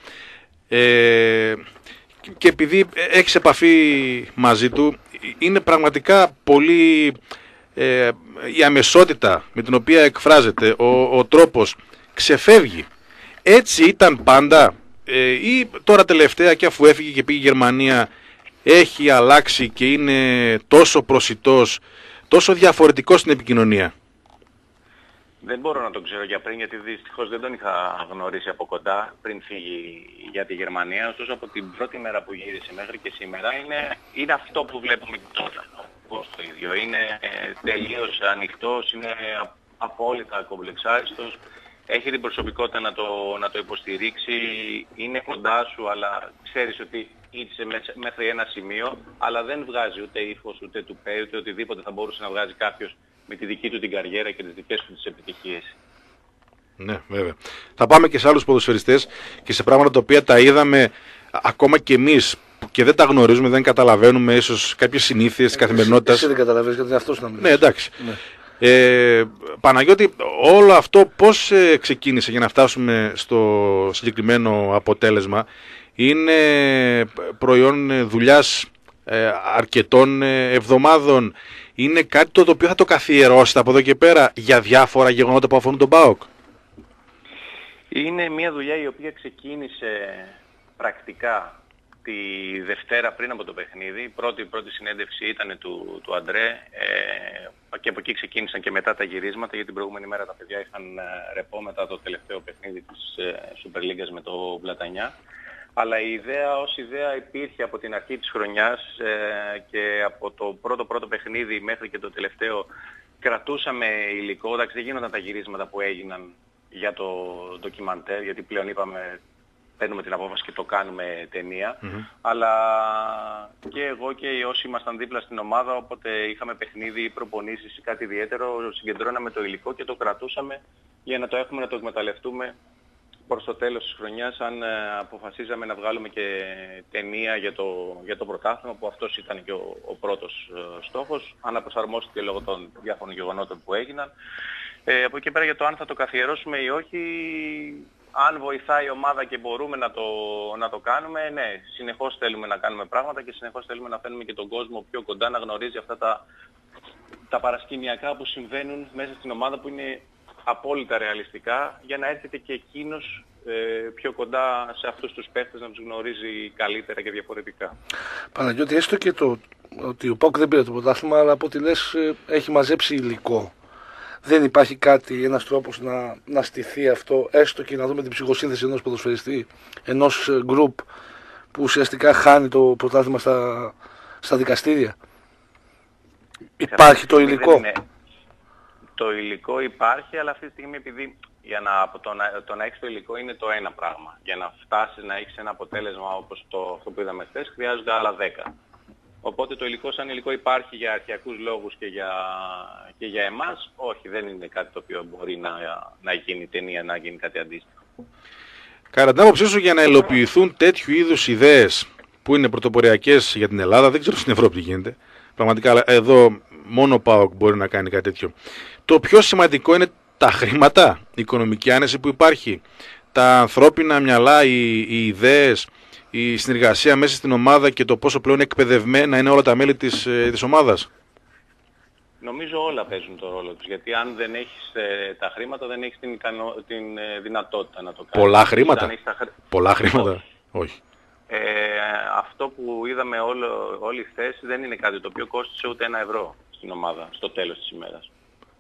Ε, και επειδή έχεις επαφή μαζί του, είναι πραγματικά πολύ ε, η αμεσότητα με την οποία εκφράζεται, ο, ο τρόπος ξεφεύγει. Έτσι ήταν πάντα ε, ή τώρα τελευταία και αφού έφυγε και πήγε η Γερμανία έχει αλλάξει και είναι τόσο προσιτός, τόσο διαφορετικός στην επικοινωνία?
Δεν μπορώ να τον ξέρω για πριν, γιατί δυστυχώς δεν τον είχα γνωρίσει από κοντά πριν φύγει για τη Γερμανία. Ωστόσο από την πρώτη μέρα που γύρισε μέχρι και σήμερα είναι, είναι αυτό που βλέπουμε και τώρα. Πώς το ίδιο. Είναι ε, τελείως ανοιχτός, είναι απόλυτα κομπλεξάριστος. Έχει την προσωπικότητα να το, να το υποστηρίξει, είναι κοντά σου, αλλά ξέρεις ότι ήτησε μέχρι ένα σημείο, αλλά δεν βγάζει ούτε ύφος, ούτε του πέ, ούτε οτιδήποτε θα μπορούσε να βγάζει κάποιος με τη δική του την καριέρα και τις δικές του τις επιτυχίες.
Ναι, βέβαια. Θα πάμε και σε άλλους ποδοσφαιριστές και σε πράγματα τα οποία τα είδαμε ακόμα και εμείς και δεν τα γνωρίζουμε, δεν καταλαβαίνουμε ίσως κάποιες συνήθειες της καθημερινότητας.
Εσύ δεν καταλαβαίνεις γιατί είναι αυτός να μιλήσει.
Ναι, εντάξει. Ναι. Ε, Παναγιώτη, όλο αυτό πώς ε, ξεκίνησε για να φτάσουμε στο συγκεκριμένο αποτέλεσμα? Είναι προϊόν δουλειάς ε, αρκετών ε, εβδομάδων? Είναι κάτι το οποίο θα το καθιερώσετε από εδώ και πέρα για διάφορα γεγονότα που αφορούν τον ΠΑΟΚ?
Είναι μια δουλειά η οποία ξεκίνησε πρακτικά τη Δευτέρα πριν από το παιχνίδι. Η πρώτη, πρώτη συνέντευξη ήταν του, του Αντρέ ε, και από εκεί ξεκίνησαν και μετά τα γυρίσματα, γιατί την προηγούμενη μέρα τα παιδιά είχαν ρεπό μετά το τελευταίο παιχνίδι της ε, Super League με το Βλατανιά. Αλλά η ιδέα ως ιδέα υπήρχε από την αρχή της χρονιάς ε, και από το πρώτο πρώτο παιχνίδι μέχρι και το τελευταίο κρατούσαμε υλικό. Εντάξει, δεν γίνονταν τα γυρίσματα που έγιναν για το ντοκιμαντέρ, γιατί πλέον είπαμε παίρνουμε την απόφαση και το κάνουμε ταινία. Mm-hmm. Αλλά και εγώ και όσοι ήμασταν δίπλα στην ομάδα, όποτε είχαμε παιχνίδι ή προπονήσεις ή κάτι ιδιαίτερο, συγκεντρώναμε το υλικό και το κρατούσαμε για να το έχουμε να το εκμεταλλευτούμε προς το τέλος της χρονιάς αν ε, αποφασίζαμε να βγάλουμε και ταινία για το, για το πρωτάθλημα, που αυτός ήταν και ο, ο πρώτος ε, στόχος, αναπροσαρμόστηκε λόγω των διάφορων γεγονότων που έγιναν. Ε, από εκεί πέρα για το αν θα το καθιερώσουμε ή όχι, αν βοηθάει η ομάδα και μπορούμε να το, να το κάνουμε, ναι, συνεχώς θέλουμε να κάνουμε πράγματα και συνεχώς θέλουμε να φέρνουμε και τον κόσμο πιο κοντά, να γνωρίζει αυτά τα, τα παρασκηνιακά που συμβαίνουν μέσα στην ομάδα, που είναι απόλυτα ρεαλιστικά, για να έρχεται και εκείνος ε, πιο κοντά σε αυτούς τους παίχτες, να τους γνωρίζει καλύτερα και διαφορετικά.
Παναγιώτη, έστω και το ότι ο ΠΑΟΚ δεν πήρε το πρωτάθλημα, αλλά από ό,τι λες έχει μαζέψει υλικό. Δεν υπάρχει κάτι, ένας τρόπος να, να στηθεί αυτό, έστω και να δούμε την ψυχοσύνθεση ενός ποδοσφαιριστή, ενός γκρουπ που ουσιαστικά χάνει το πρωτάθλημα στα, στα δικαστήρια. Υπάρχει το υλικό.
Είναι... Το υλικό υπάρχει, αλλά αυτή τη στιγμή, επειδή για να, το, να, το να έχεις το υλικό είναι το ένα πράγμα. Για να φτάσεις να έχεις ένα αποτέλεσμα όπως το, αυτό που είδαμε χθες, χρειάζονται άλλα δέκα. Οπότε το υλικό σαν υλικό υπάρχει για αρχαιακούς λόγους και για, και για εμάς. Όχι, δεν είναι κάτι το οποίο μπορεί να, να γίνει ταινία, να γίνει κάτι αντίστοιχο.
Κατά την άποψή σου, για να υλοποιηθούν τέτοιου είδους ιδέες που είναι πρωτοποριακές για την Ελλάδα, δεν ξέρω στην Ευρώπη τι γίνεται, πραγματικά, αλλά εδώ μόνο ο ΠΑΟΚ μπορεί να κάνει κάτι τέτοιο. Το πιο σημαντικό είναι τα χρήματα, η οικονομική άνεση που υπάρχει, τα ανθρώπινα μυαλά, οι, οι ιδέες, η συνεργασία μέσα στην ομάδα και το πόσο πλέον εκπαιδευμένα είναι όλα τα μέλη της, της ομάδας.
Νομίζω όλα παίζουν το ρόλο τους, γιατί αν δεν έχεις ε, τα χρήματα δεν έχεις την, ικανο... την ε, δυνατότητα να το κάνεις.
Πολλά χρήματα.
Τα...
Πολλά χρήματα. Όχι. Όχι.
Ε, αυτό που είδαμε όλο, όλη χθες δεν είναι κάτι το οποίο κόστησε ούτε ένα ευρώ στην ομάδα στο τέλος της ημέρας.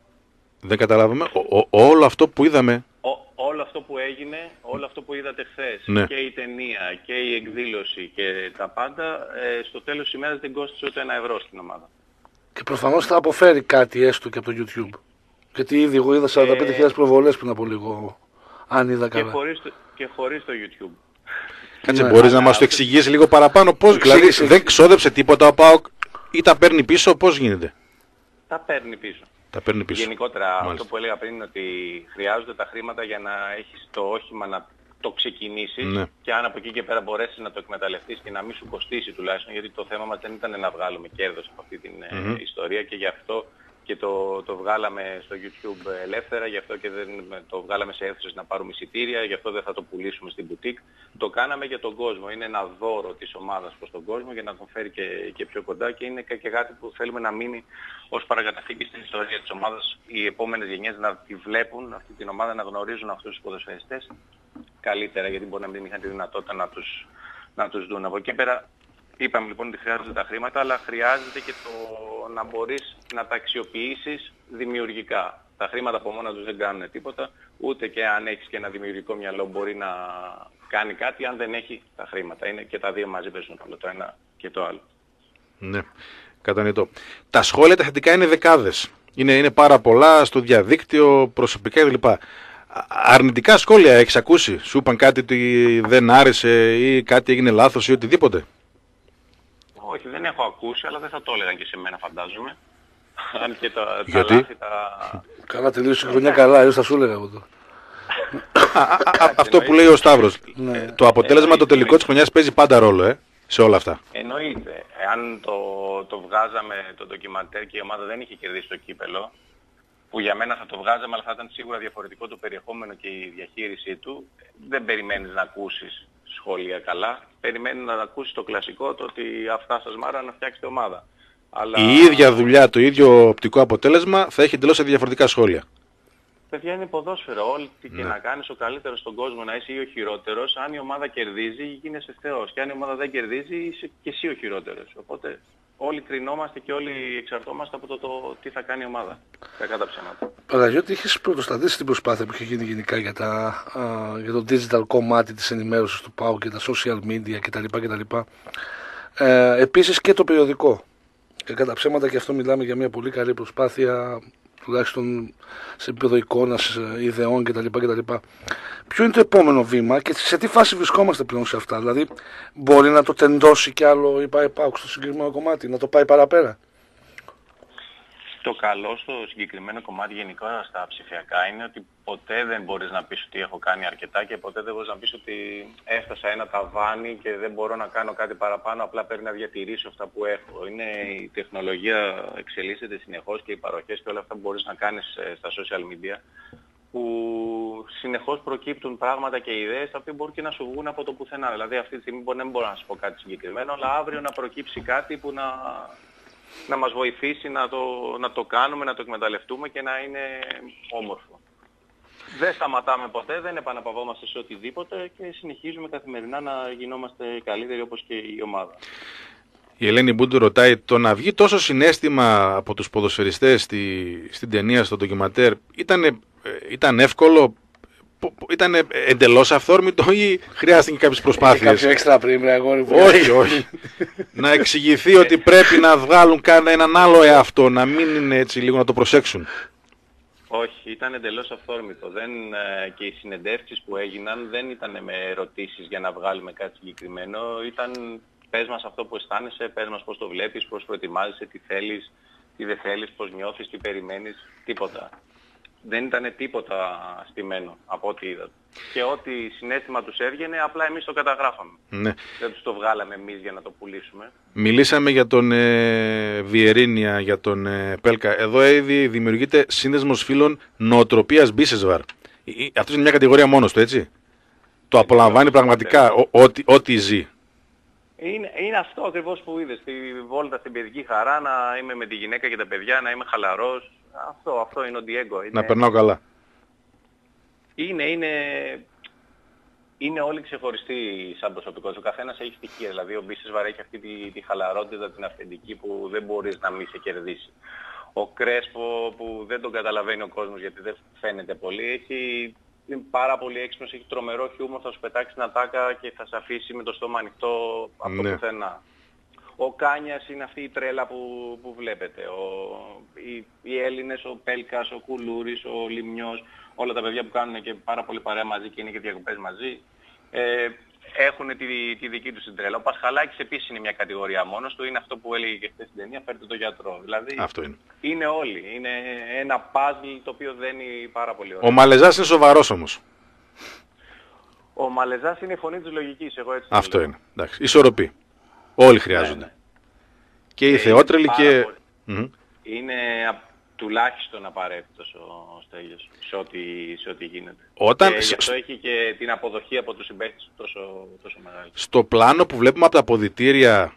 Δεν καταλάβαμε. Ο, ο, όλο αυτό που είδαμε...
Ο, όλο αυτό που έγινε, όλο αυτό που είδατε χθες,
ναι.
και η ταινία και η εκδήλωση και τα πάντα, ε, στο τέλος της ημέρας δεν κόστησε ούτε ένα ευρώ στην ομάδα.
Και προφανώς θα αποφέρει κάτι έστω και από το YouTube. Γιατί ήδη εγώ είδα σαράντα πέντε χιλιάδες προβολές πριν από λίγο, αν είδα καλά.
Και χωρίς το, και χωρίς το YouTube.
Κάτσε,
Ναι,
μπορείς να μας το εξηγήσει λίγο παραπάνω πώς, δηλαδή εξήγησε. Δεν ξόδεψε τίποτα ο ΠΑΟΚ ή τα παίρνει πίσω, πώς γίνεται?
Τα παίρνει πίσω.
Τα παίρνει πίσω.
Γενικότερα,
Μάλιστα.
αυτό που έλεγα πριν είναι ότι χρειάζονται τα χρήματα για να έχεις το όχημα να το ξεκινήσεις,
ναι.
Και αν από εκεί και πέρα μπορέσεις να το εκμεταλλευτείς και να μην σου κοστίσει τουλάχιστον, γιατί το θέμα μας δεν ήταν να βγάλουμε κέρδος από αυτή την mm-hmm. ε, ιστορία, και γι' αυτό και το, το βγάλαμε στο YouTube ελεύθερα, γι' αυτό και δεν το βγάλαμε σε αίθουσες να πάρουμε εισιτήρια, γι' αυτό δεν θα το πουλήσουμε στην μπουτίκ. Το κάναμε για τον κόσμο. Είναι ένα δώρο της ομάδας προς τον κόσμο για να τον φέρει και, και πιο κοντά, και είναι και κάτι που θέλουμε να μείνει ως παρακαταθήκη στην ιστορία της ομάδας. Οι επόμενες γενιές να τη βλέπουν, αυτή την ομάδα, να γνωρίζουν αυτούς τους ποδοσφαιριστές καλύτερα, γιατί μπορεί να μην είχαν τη δυνατότητα να τους, να τους δουν. Από εκεί πέρα είπαμε λοιπόν ότι χρειάζονται τα χρήματα, αλλά χρειάζεται και το να μπορείς να τα αξιοποιήσεις δημιουργικά. Τα χρήματα από μόνα τους δεν κάνουν τίποτα, ούτε και αν έχεις και ένα δημιουργικό μυαλό μπορεί να κάνει κάτι αν δεν έχει τα χρήματα. Είναι και τα δύο μαζί παίζουν ρόλο, το ένα και το άλλο.
Ναι, κατανοητό. Τα σχόλια τα θετικά είναι δεκάδες. Είναι, είναι πάρα πολλά στο διαδίκτυο, προσωπικά κλπ. Αρνητικά σχόλια έχεις ακούσει? Σου είπαν κάτι ότι δεν άρεσε ή κάτι έγινε λάθος ή οτιδήποτε?
Όχι, δεν έχω ακούσει, αλλά δεν θα το έλεγαν και σε μένα, φαντάζομαι. Αν και τα,
γιατί?
Τα λάθη, τα...
Καλά, τελείωσε η χρονιά καλά, αλλιώς θα σου έλεγα εγώ.
Αυτό που λέει ο Σταύρος. Ναι. Το αποτέλεσμα το τελικό της χρονιάς παίζει πάντα ρόλο, ε, σε όλα αυτά.
Εννοείται. Εάν το, το βγάζαμε το ντοκιμαντέρ και η ομάδα δεν είχε κερδίσει το κύπελο, που για μένα θα το βγάζαμε, αλλά θα ήταν σίγουρα διαφορετικό το περιεχόμενο και η διαχείρισή του, δεν περιμένεις να ακούσεις σχόλια καλά. Περιμένεις να ακούσεις το κλασικό, το ότι αυτά σας μάρα να φτιάξετε ομάδα. Αλλά...
η ίδια δουλειά, το ίδιο οπτικό αποτέλεσμα θα έχει εντελώς διαφορετικά σχόλια.
Παιδιά, είναι ποδόσφαιρο. Όλοι τι
ναι.
και να κάνεις ο καλύτερος στον κόσμο, να είσαι ή ο χειρότερος. Αν η ομάδα κερδίζει, γίνεσαι θεός. Και αν η ομάδα δεν κερδίζει, είσαι και εσύ ο χειρότερος. Οπότε όλοι κρινόμαστε και όλοι εξαρτώμαστε από το, το τι θα κάνει η ομάδα. Κακά τα ψέματα.
Παναγιώτη, είχες πρωτοστατήσει την προσπάθεια που είχε γίνει γενικά για, τα, α, για το digital κομμάτι της ενημέρωσης του ΠΑΟΚ και τα social media κτλ. κτλ. Ε, επίσης και το περιοδικό. Και κατά ψέματα, και αυτό μιλάμε για μια πολύ καλή προσπάθεια, τουλάχιστον σε επίπεδο εικόνας, ιδεών κτλ. κτλ. Ποιο είναι το επόμενο βήμα και σε τι φάση βρισκόμαστε πλέον σε αυτά? Δηλαδή, μπορεί να το τεντώσει κι άλλο η ΠΑΟΚ στο συγκεκριμένο κομμάτι, να το πάει παραπέρα?
Το καλό στο συγκεκριμένο κομμάτι γενικά στα ψηφιακά είναι ότι ποτέ δεν μπορείς να πεις ότι έχω κάνει αρκετά και ποτέ δεν μπορείς να πεις ότι έφτασα ένα ταβάνι και δεν μπορώ να κάνω κάτι παραπάνω, απλά πρέπει να διατηρήσω αυτά που έχω. Είναι, η τεχνολογία εξελίσσεται συνεχώς και οι παροχές και όλα αυτά που μπορείς να κάνεις στα social media, που συνεχώς προκύπτουν πράγματα και ιδέες τα οποία μπορεί και να σου βγουν από το πουθενά. Δηλαδή αυτή τη στιγμή μπορεί, δεν μπορώ να σου πω κάτι συγκεκριμένο, αλλά αύριο να προκύψει κάτι που να... να μας βοηθήσει να το, να το κάνουμε, να το εκμεταλλευτούμε και να είναι όμορφο. Δεν σταματάμε ποτέ, δεν επαναπαυόμαστε σε οτιδήποτε και συνεχίζουμε καθημερινά να γινόμαστε καλύτεροι όπως και η ομάδα.
Η Ελένη Μπούντου ρωτάει, το να βγει τόσο συναίσθημα από τους ποδοσφαιριστές στη, στην ταινία, στο ντοκιματέρ, ήταν, ήταν εύκολο, ήταν εντελώς αυθόρμητο ή χρειάστηκε κάποιες προσπάθειες?
Κάποιο έξτρα πριν, αγόρι μου.
Όχι, όχι. Να εξηγηθεί ότι πρέπει να βγάλουν έναν άλλο εαυτό, να μην είναι έτσι λίγο, να το προσέξουν.
Όχι, ήταν εντελώς αυθόρμητο. Δεν, και οι συνεντεύξεις που έγιναν δεν ήταν με ερωτήσεις για να βγάλουμε κάτι συγκεκριμένο. Ήταν πες μας αυτό που αισθάνεσαι, πες μας πώς το βλέπεις, πώς προετοιμάζεσαι, τι θέλεις, τι δεν θέλεις, πώς νιώθεις, τι περιμένεις, τίποτα. Δεν ήταν τίποτα στημένο από ό,τι είδα. Και ό,τι συναίσθημα τους έβγαινε, απλά εμείς το καταγράφαμε.
Ναι.
Δεν τους το βγάλαμε εμείς για να το πουλήσουμε.
Μιλήσαμε για τον ε, Βιερίνια, για τον ε, Πέλκα. Εδώ ήδη δημιουργείται σύνδεσμος φίλων νοοτροπίας Μπίσεσβαρ. Αυτό είναι μια κατηγορία μόνος του, έτσι. Το απολαμβάνει πραγματικά ό,τι ζει.
Είναι, είναι αυτό ακριβώς που είδες. Στη βόλτα στην παιδική χαρά, να είμαι με τη γυναίκα και τα παιδιά, να είμαι χαλαρός. Αυτό, αυτό είναι ο Diego. Είναι...
Να περνάω καλά.
Είναι, είναι, είναι όλοι ξεχωριστοί σαν προσωπικότητα. Ο καθένας έχει στοιχεία. Δηλαδή ο Μπίσεσβαρ έχει αυτή τη, τη χαλαρότητα, την αυθεντική που δεν μπορείς να μην σε κερδίσει. Ο Κρέσπο που δεν τον καταλαβαίνει ο κόσμος γιατί δεν φαίνεται πολύ, έχει... είναι πάρα πολύ έξυπνος, έχει τρομερό χιούμορ, θα σου πετάξει ένα τάκα και θα σε αφήσει με το στόμα ανοιχτό από το
ναι.
πουθενά. Ο Κάνιας είναι αυτή η τρέλα που, που βλέπετε. Ο, οι, οι Έλληνες, ο Πέλκας, ο Κουλούρης, ο Λιμνιός, όλα τα παιδιά που κάνουν και πάρα πολύ παρέα μαζί και είναι και διακοπές μαζί, ε, έχουν τη, τη δική τους την τρέλα. Ο Πασχαλάκης επίσης είναι μια κατηγορία μόνος του, είναι αυτό που έλεγε και χθες στην ταινία, φέρτε το γιατρό. Δηλαδή
αυτό είναι.
Είναι όλοι. Είναι ένα παζλ το οποίο δένει πάρα πολύ ωραία.
Ο Μαλεζάς είναι σοβαρός όμως.
Ο Μαλεζάς είναι η φωνή της λογικής, εγώ έτσι.
Αυτό είναι. Εντάξει. Ισορροπή. Όλοι χρειάζονται. Ναι, ναι. Και οι θεότρελοι και...
Mm-hmm. Είναι τουλάχιστον απαραίτητος ο Στέλιος σε ό,τι, σε ό,τι γίνεται.
Όταν...
Και γι' αυτό έχει και την αποδοχή από τους συμπαίκτες τόσο, τόσο μεγάλη.
Στο πλάνο που βλέπουμε από τα αποδυτήρια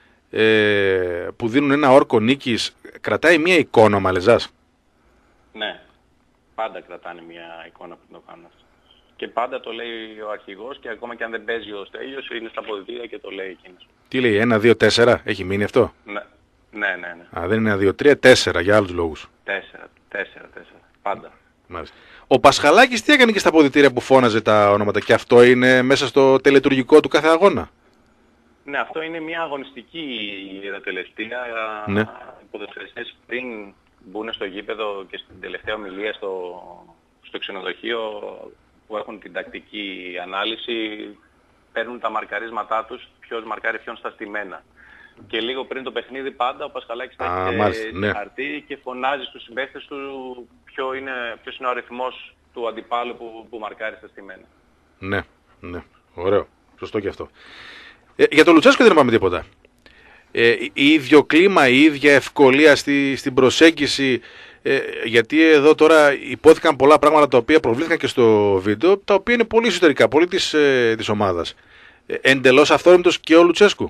ε, που δίνουν ένα όρκο νίκης, κρατάει μία εικόνα ο Μαλεζάς.
Ναι. Πάντα κρατάνε μία εικόνα που το κάνουν αυτό. Και πάντα το λέει ο αρχηγός και ακόμα και αν δεν παίζει ο Στέλιος είναι στα αποδυτήρια και το λέει εκείνος.
Τι λέει, ένα, δύο, τέσσερα, έχει μείνει αυτό?
Ναι, ναι, ναι. ναι.
Α, δεν είναι ένα, δύο, τρία, τέσσερα για άλλους λόγους.
Τέσσερα, τέσσερα, τέσσερα. Πάντα.
Μάλιστα. Ο Πασχαλάκης τι έκανε και στα αποδυτήρια που φώναζε τα ονόματα, και αυτό είναι μέσα στο τελετουργικό του κάθε αγώνα?
Ναι, αυτό είναι μια αγωνιστική ιεροτελεστία.
Ναι.
Οι ποδοσφαιριστές πριν μπουν στο γήπεδο και στην τελευταία ομιλία στο, στο ξενοδοχείο που έχουν την τακτική ανάλυση, παίρνουν τα μαρκαρίσματά τους, ποιος μαρκάρει ποιον στα στημένα. Και λίγο πριν το παιχνίδι πάντα ο Πασχαλάκης θα έχει
ναι.
χαρτί και φωνάζει στους συμπαίκτες του ποιο είναι, ποιος είναι ο αριθμός του αντιπάλου που, που μαρκάρει στα στημένα.
Ναι, ναι. Ωραίο. Σωστό και αυτό. Ε, για τον Λουτσέσκο δεν είπαμε τίποτα. Ε, η ίδιο κλίμα, η ίδια ευκολία στη, στην προσέγγιση, ε, γιατί εδώ τώρα υπόθηκαν πολλά πράγματα τα οποία προβλήθηκαν και στο βίντεο, τα οποία είναι πολύ εσωτερικά, πολύ της, ε, της ομάδας. Ε, εντελώς αυθόρμητος και ο Λουτσέσκου.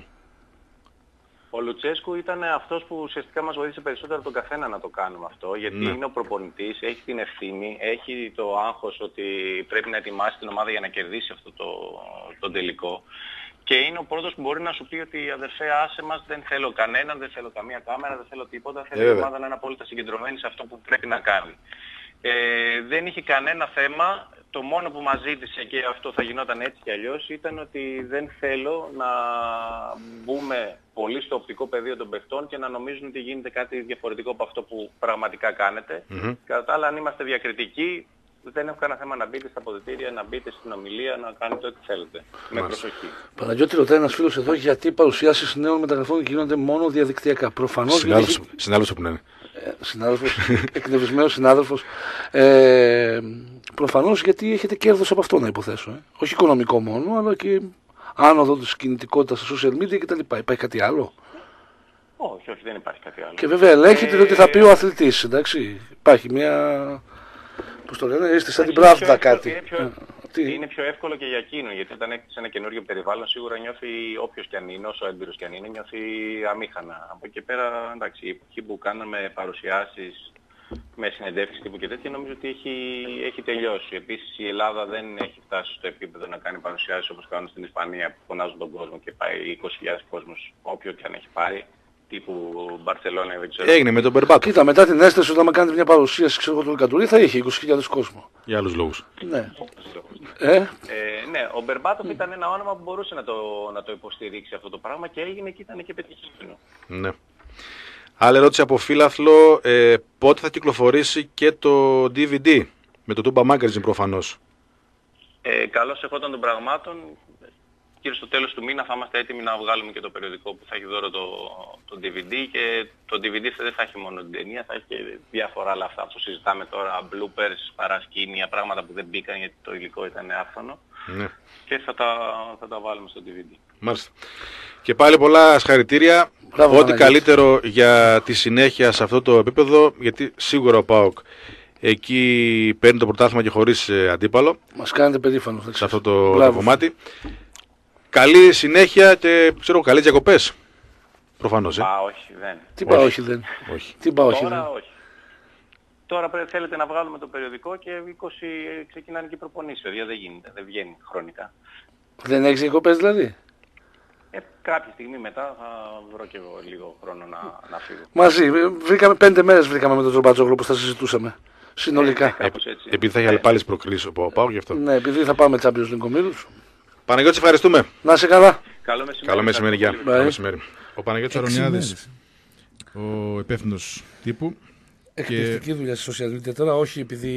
Ο Λουτσέσκου ήταν αυτός που ουσιαστικά μας βοήθησε περισσότερο τον καθένα να το κάνουμε αυτό, γιατί ναι. είναι ο προπονητής, έχει την ευθύνη, έχει το άγχος ότι πρέπει να ετοιμάσει την ομάδα για να κερδίσει αυτό το, το τελικό. Και είναι ο πρώτος που μπορεί να σου πει ότι αδερφέ άσε μας, δεν θέλω κανέναν, δεν θέλω καμία κάμερα, δεν θέλω τίποτα, θέλω η ομάδα να είναι απόλυτα συγκεντρωμένη σε αυτό που πρέπει να κάνει. Ε, δεν είχε κανένα θέμα, το μόνο που μας ζήτησε, και αυτό θα γινόταν έτσι κι αλλιώς, ήταν ότι δεν θέλω να μπούμε πολύ στο οπτικό πεδίο των παιχτών και να νομίζουν ότι γίνεται κάτι διαφορετικό από αυτό που πραγματικά κάνετε. Mm-hmm. Κατά τα άλλα, αν είμαστε διακριτικοί, δεν έχω κανένα θέμα να μπείτε στα αποδυτήρια, να μπείτε στην ομιλία, να κάνετε ό,τι θέλετε. Με προσοχή.
Παναγιώτη, ρωτάει ένας φίλος εδώ γιατί οι παρουσιάσεις νέων μεταγραφών γίνονται μόνο διαδικτυακά. Προφανώς.
Συνάδελφος, συνάδελφος που είναι.
Ε, συνάδελφος, εκνευρισμένος συνάδελφος. Ε, προφανώς γιατί έχετε κέρδος από αυτό, να υποθέσω. Ε. Όχι οικονομικό μόνο, αλλά και άνοδο της κινητικότητας στα social media κτλ. Υπάρχει κάτι άλλο?
Όχι, όχι, δεν υπάρχει κάτι άλλο.
Και βέβαια ελέγχεται ε... ότι θα πει ο αθλητής, εντάξει. Υπάρχει μια. Πώς το λένε, είστε σαν την Pravda κάτι.
Είναι πιο, ε, είναι πιο εύκολο και για εκείνο, γιατί όταν έχεις ένα καινούριο περιβάλλον σίγουρα νιώθει όποιος κι αν είναι, όσο έμπειρος κι αν είναι, νιώθει αμήχανα. Από εκεί πέρα, εντάξει, η εποχή που κάναμε παρουσιάσεις με συνεντεύξεις τύπου και τέτοια νομίζω ότι έχει, έχει τελειώσει. Επίσης η Ελλάδα δεν έχει φτάσει στο επίπεδο να κάνει παρουσιάσεις όπως κάνουν στην Ισπανία που φωνάζουν τον κόσμο και πάει είκοσι χιλιάδες κόσμος, όποιο κι αν έχει πάρει. Τύπου Μπαρσελόνα, δεν ξέρω.
Έγινε με τον Μπερμπάτο.
Κοίτα, μετά την αίσθηση όταν με κάνετε μια παρουσίαση ξέρω του Κατουρί θα είχε είκοσι χιλιάδες κόσμο.
Για άλλους λόγους.
Ναι. Ε?
Ε, ναι, ο Μπερμπάτοφ mm. ήταν ένα όνομα που μπορούσε να το, να το υποστηρίξει αυτό το πράγμα και έγινε και ήταν και πετυχημένο.
Ναι. Άλλη ερώτηση από φίλαθλο, ε, πότε θα κυκλοφορήσει και το ντι βι ντι με το Tooba Magazine προφανώς.
Ε, καλώς εχόταν των πραγμάτων. Και στο τέλος του μήνα θα είμαστε έτοιμοι να βγάλουμε και το περιοδικό που θα έχει δώρο το, το ντι βι ντι και το ντι βι ντι δεν θα έχει μόνο την ταινία, θα έχει και διάφορα άλλα αυτά που συζητάμε τώρα, bloopers, παρασκήνια, πράγματα που δεν μπήκαν γιατί το υλικό ήταν άφθονο ναι. Και θα τα, θα τα βάλουμε στο ντι βι ντι.
Μάλιστα. Και πάλι πολλά συγχαρητήρια, ό,τι καλύτερο για τη συνέχεια σε αυτό το επίπεδο, γιατί σίγουρα ο ΠΑΟΚ εκεί παίρνει το πρωτάθλημα και χωρίς ε, αντίπαλο.
Μας κάνετε περήφανο
σε αυτό το, το κομμάτι. Καλή συνέχεια και ξέρω καλές διακοπές. Προφανώς. Ε.
Πα, όχι, δεν.
Τι πα, όχι, δεν.
Όχι.
Τι πα, όχι,
Τώρα,
δεν.
όχι. Τώρα πρέπει, θέλετε να βγάλουμε το περιοδικό και είκοσι ξεκινάνε και οι προπονήσεις. Παιδιά, δεν γίνεται, δεν βγαίνει χρονικά.
Δεν έχεις διακοπές δηλαδή?
Ε, κάποια στιγμή μετά θα βρω και εγώ λίγο χρόνο να, να φύγω.
Μαζί, βρήκαμε πέντε μέρες βρήκαμε με τον Τζομπατζόγλου που θα συζητούσαμε. Συνολικά.
Ε,
ε,
επειδή θα είχε πάλι προκλήσεις από ΠΑΟΚ γι' αυτό.
Ναι, επειδή θα πάμε Champions League ομίλους.
Παναγιώτη, ευχαριστούμε.
Να είσαι καλά.
Καλό μεσημέρι.
Καλό μεσημέρι, γεια. Καλό μεσημέρι. Ο Παναγιώτης Αρωνιάδης, ο υπεύθυνος τύπου.
Εκπληκτική και... δουλειά στη social media τώρα, όχι επειδή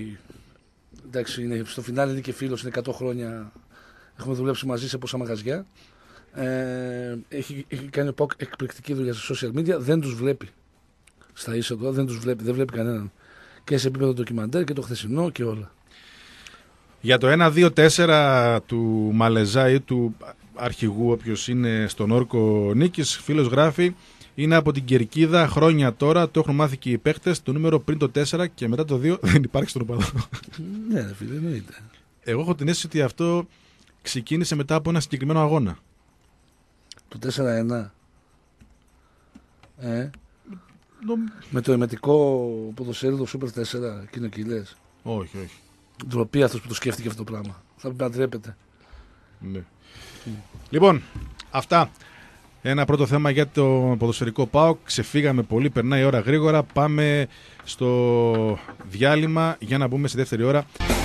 εντάξει, είναι, στο φινάλι είναι και φίλος, είναι εκατό χρόνια, έχουμε δουλέψει μαζί σε πόσα μαγαζιά. Ε, έχει, έχει κάνει εκπληκτική δουλειά στη social media, δεν τους βλέπει στα ίσα του, δεν τους βλέπει, δεν βλέπει κανέναν. Και σε επίπεδο ντοκιμαντέρ και το χθεσινό και όλα.
Για το ένα δύο τέσσερα του Μαλεζά ή του αρχηγού, όποιος είναι στον όρκο νίκης, φίλος γράφει, είναι από την Κερκίδα χρόνια τώρα, το έχουν μάθει και οι παίχτες, το νούμερο πριν το τέσσερα και μετά το δύο δεν υπάρχει στον οπαδό.
Ναι, ρε φίλε, εννοείται.
Εγώ έχω την αίσθηση ότι αυτό ξεκίνησε μετά από ένα συγκεκριμένο αγώνα.
Το τέσσερα ένα. Ε, Νο... Με το εμετικό ποδοσφαίρι Super τέσσερα, κοινοκυλές.
Όχι, όχι.
Ντροπή αυτός που το σκέφτηκε αυτό το πράγμα. Θα πρέπει να ντρέπεται.
Ναι. Mm. Λοιπόν, αυτά. Ένα πρώτο θέμα για το ποδοσφαιρικό ΠΑΟΚ. Ξεφύγαμε πολύ, περνάει η ώρα γρήγορα. Πάμε στο διάλειμμα για να μπούμε στη δεύτερη ώρα.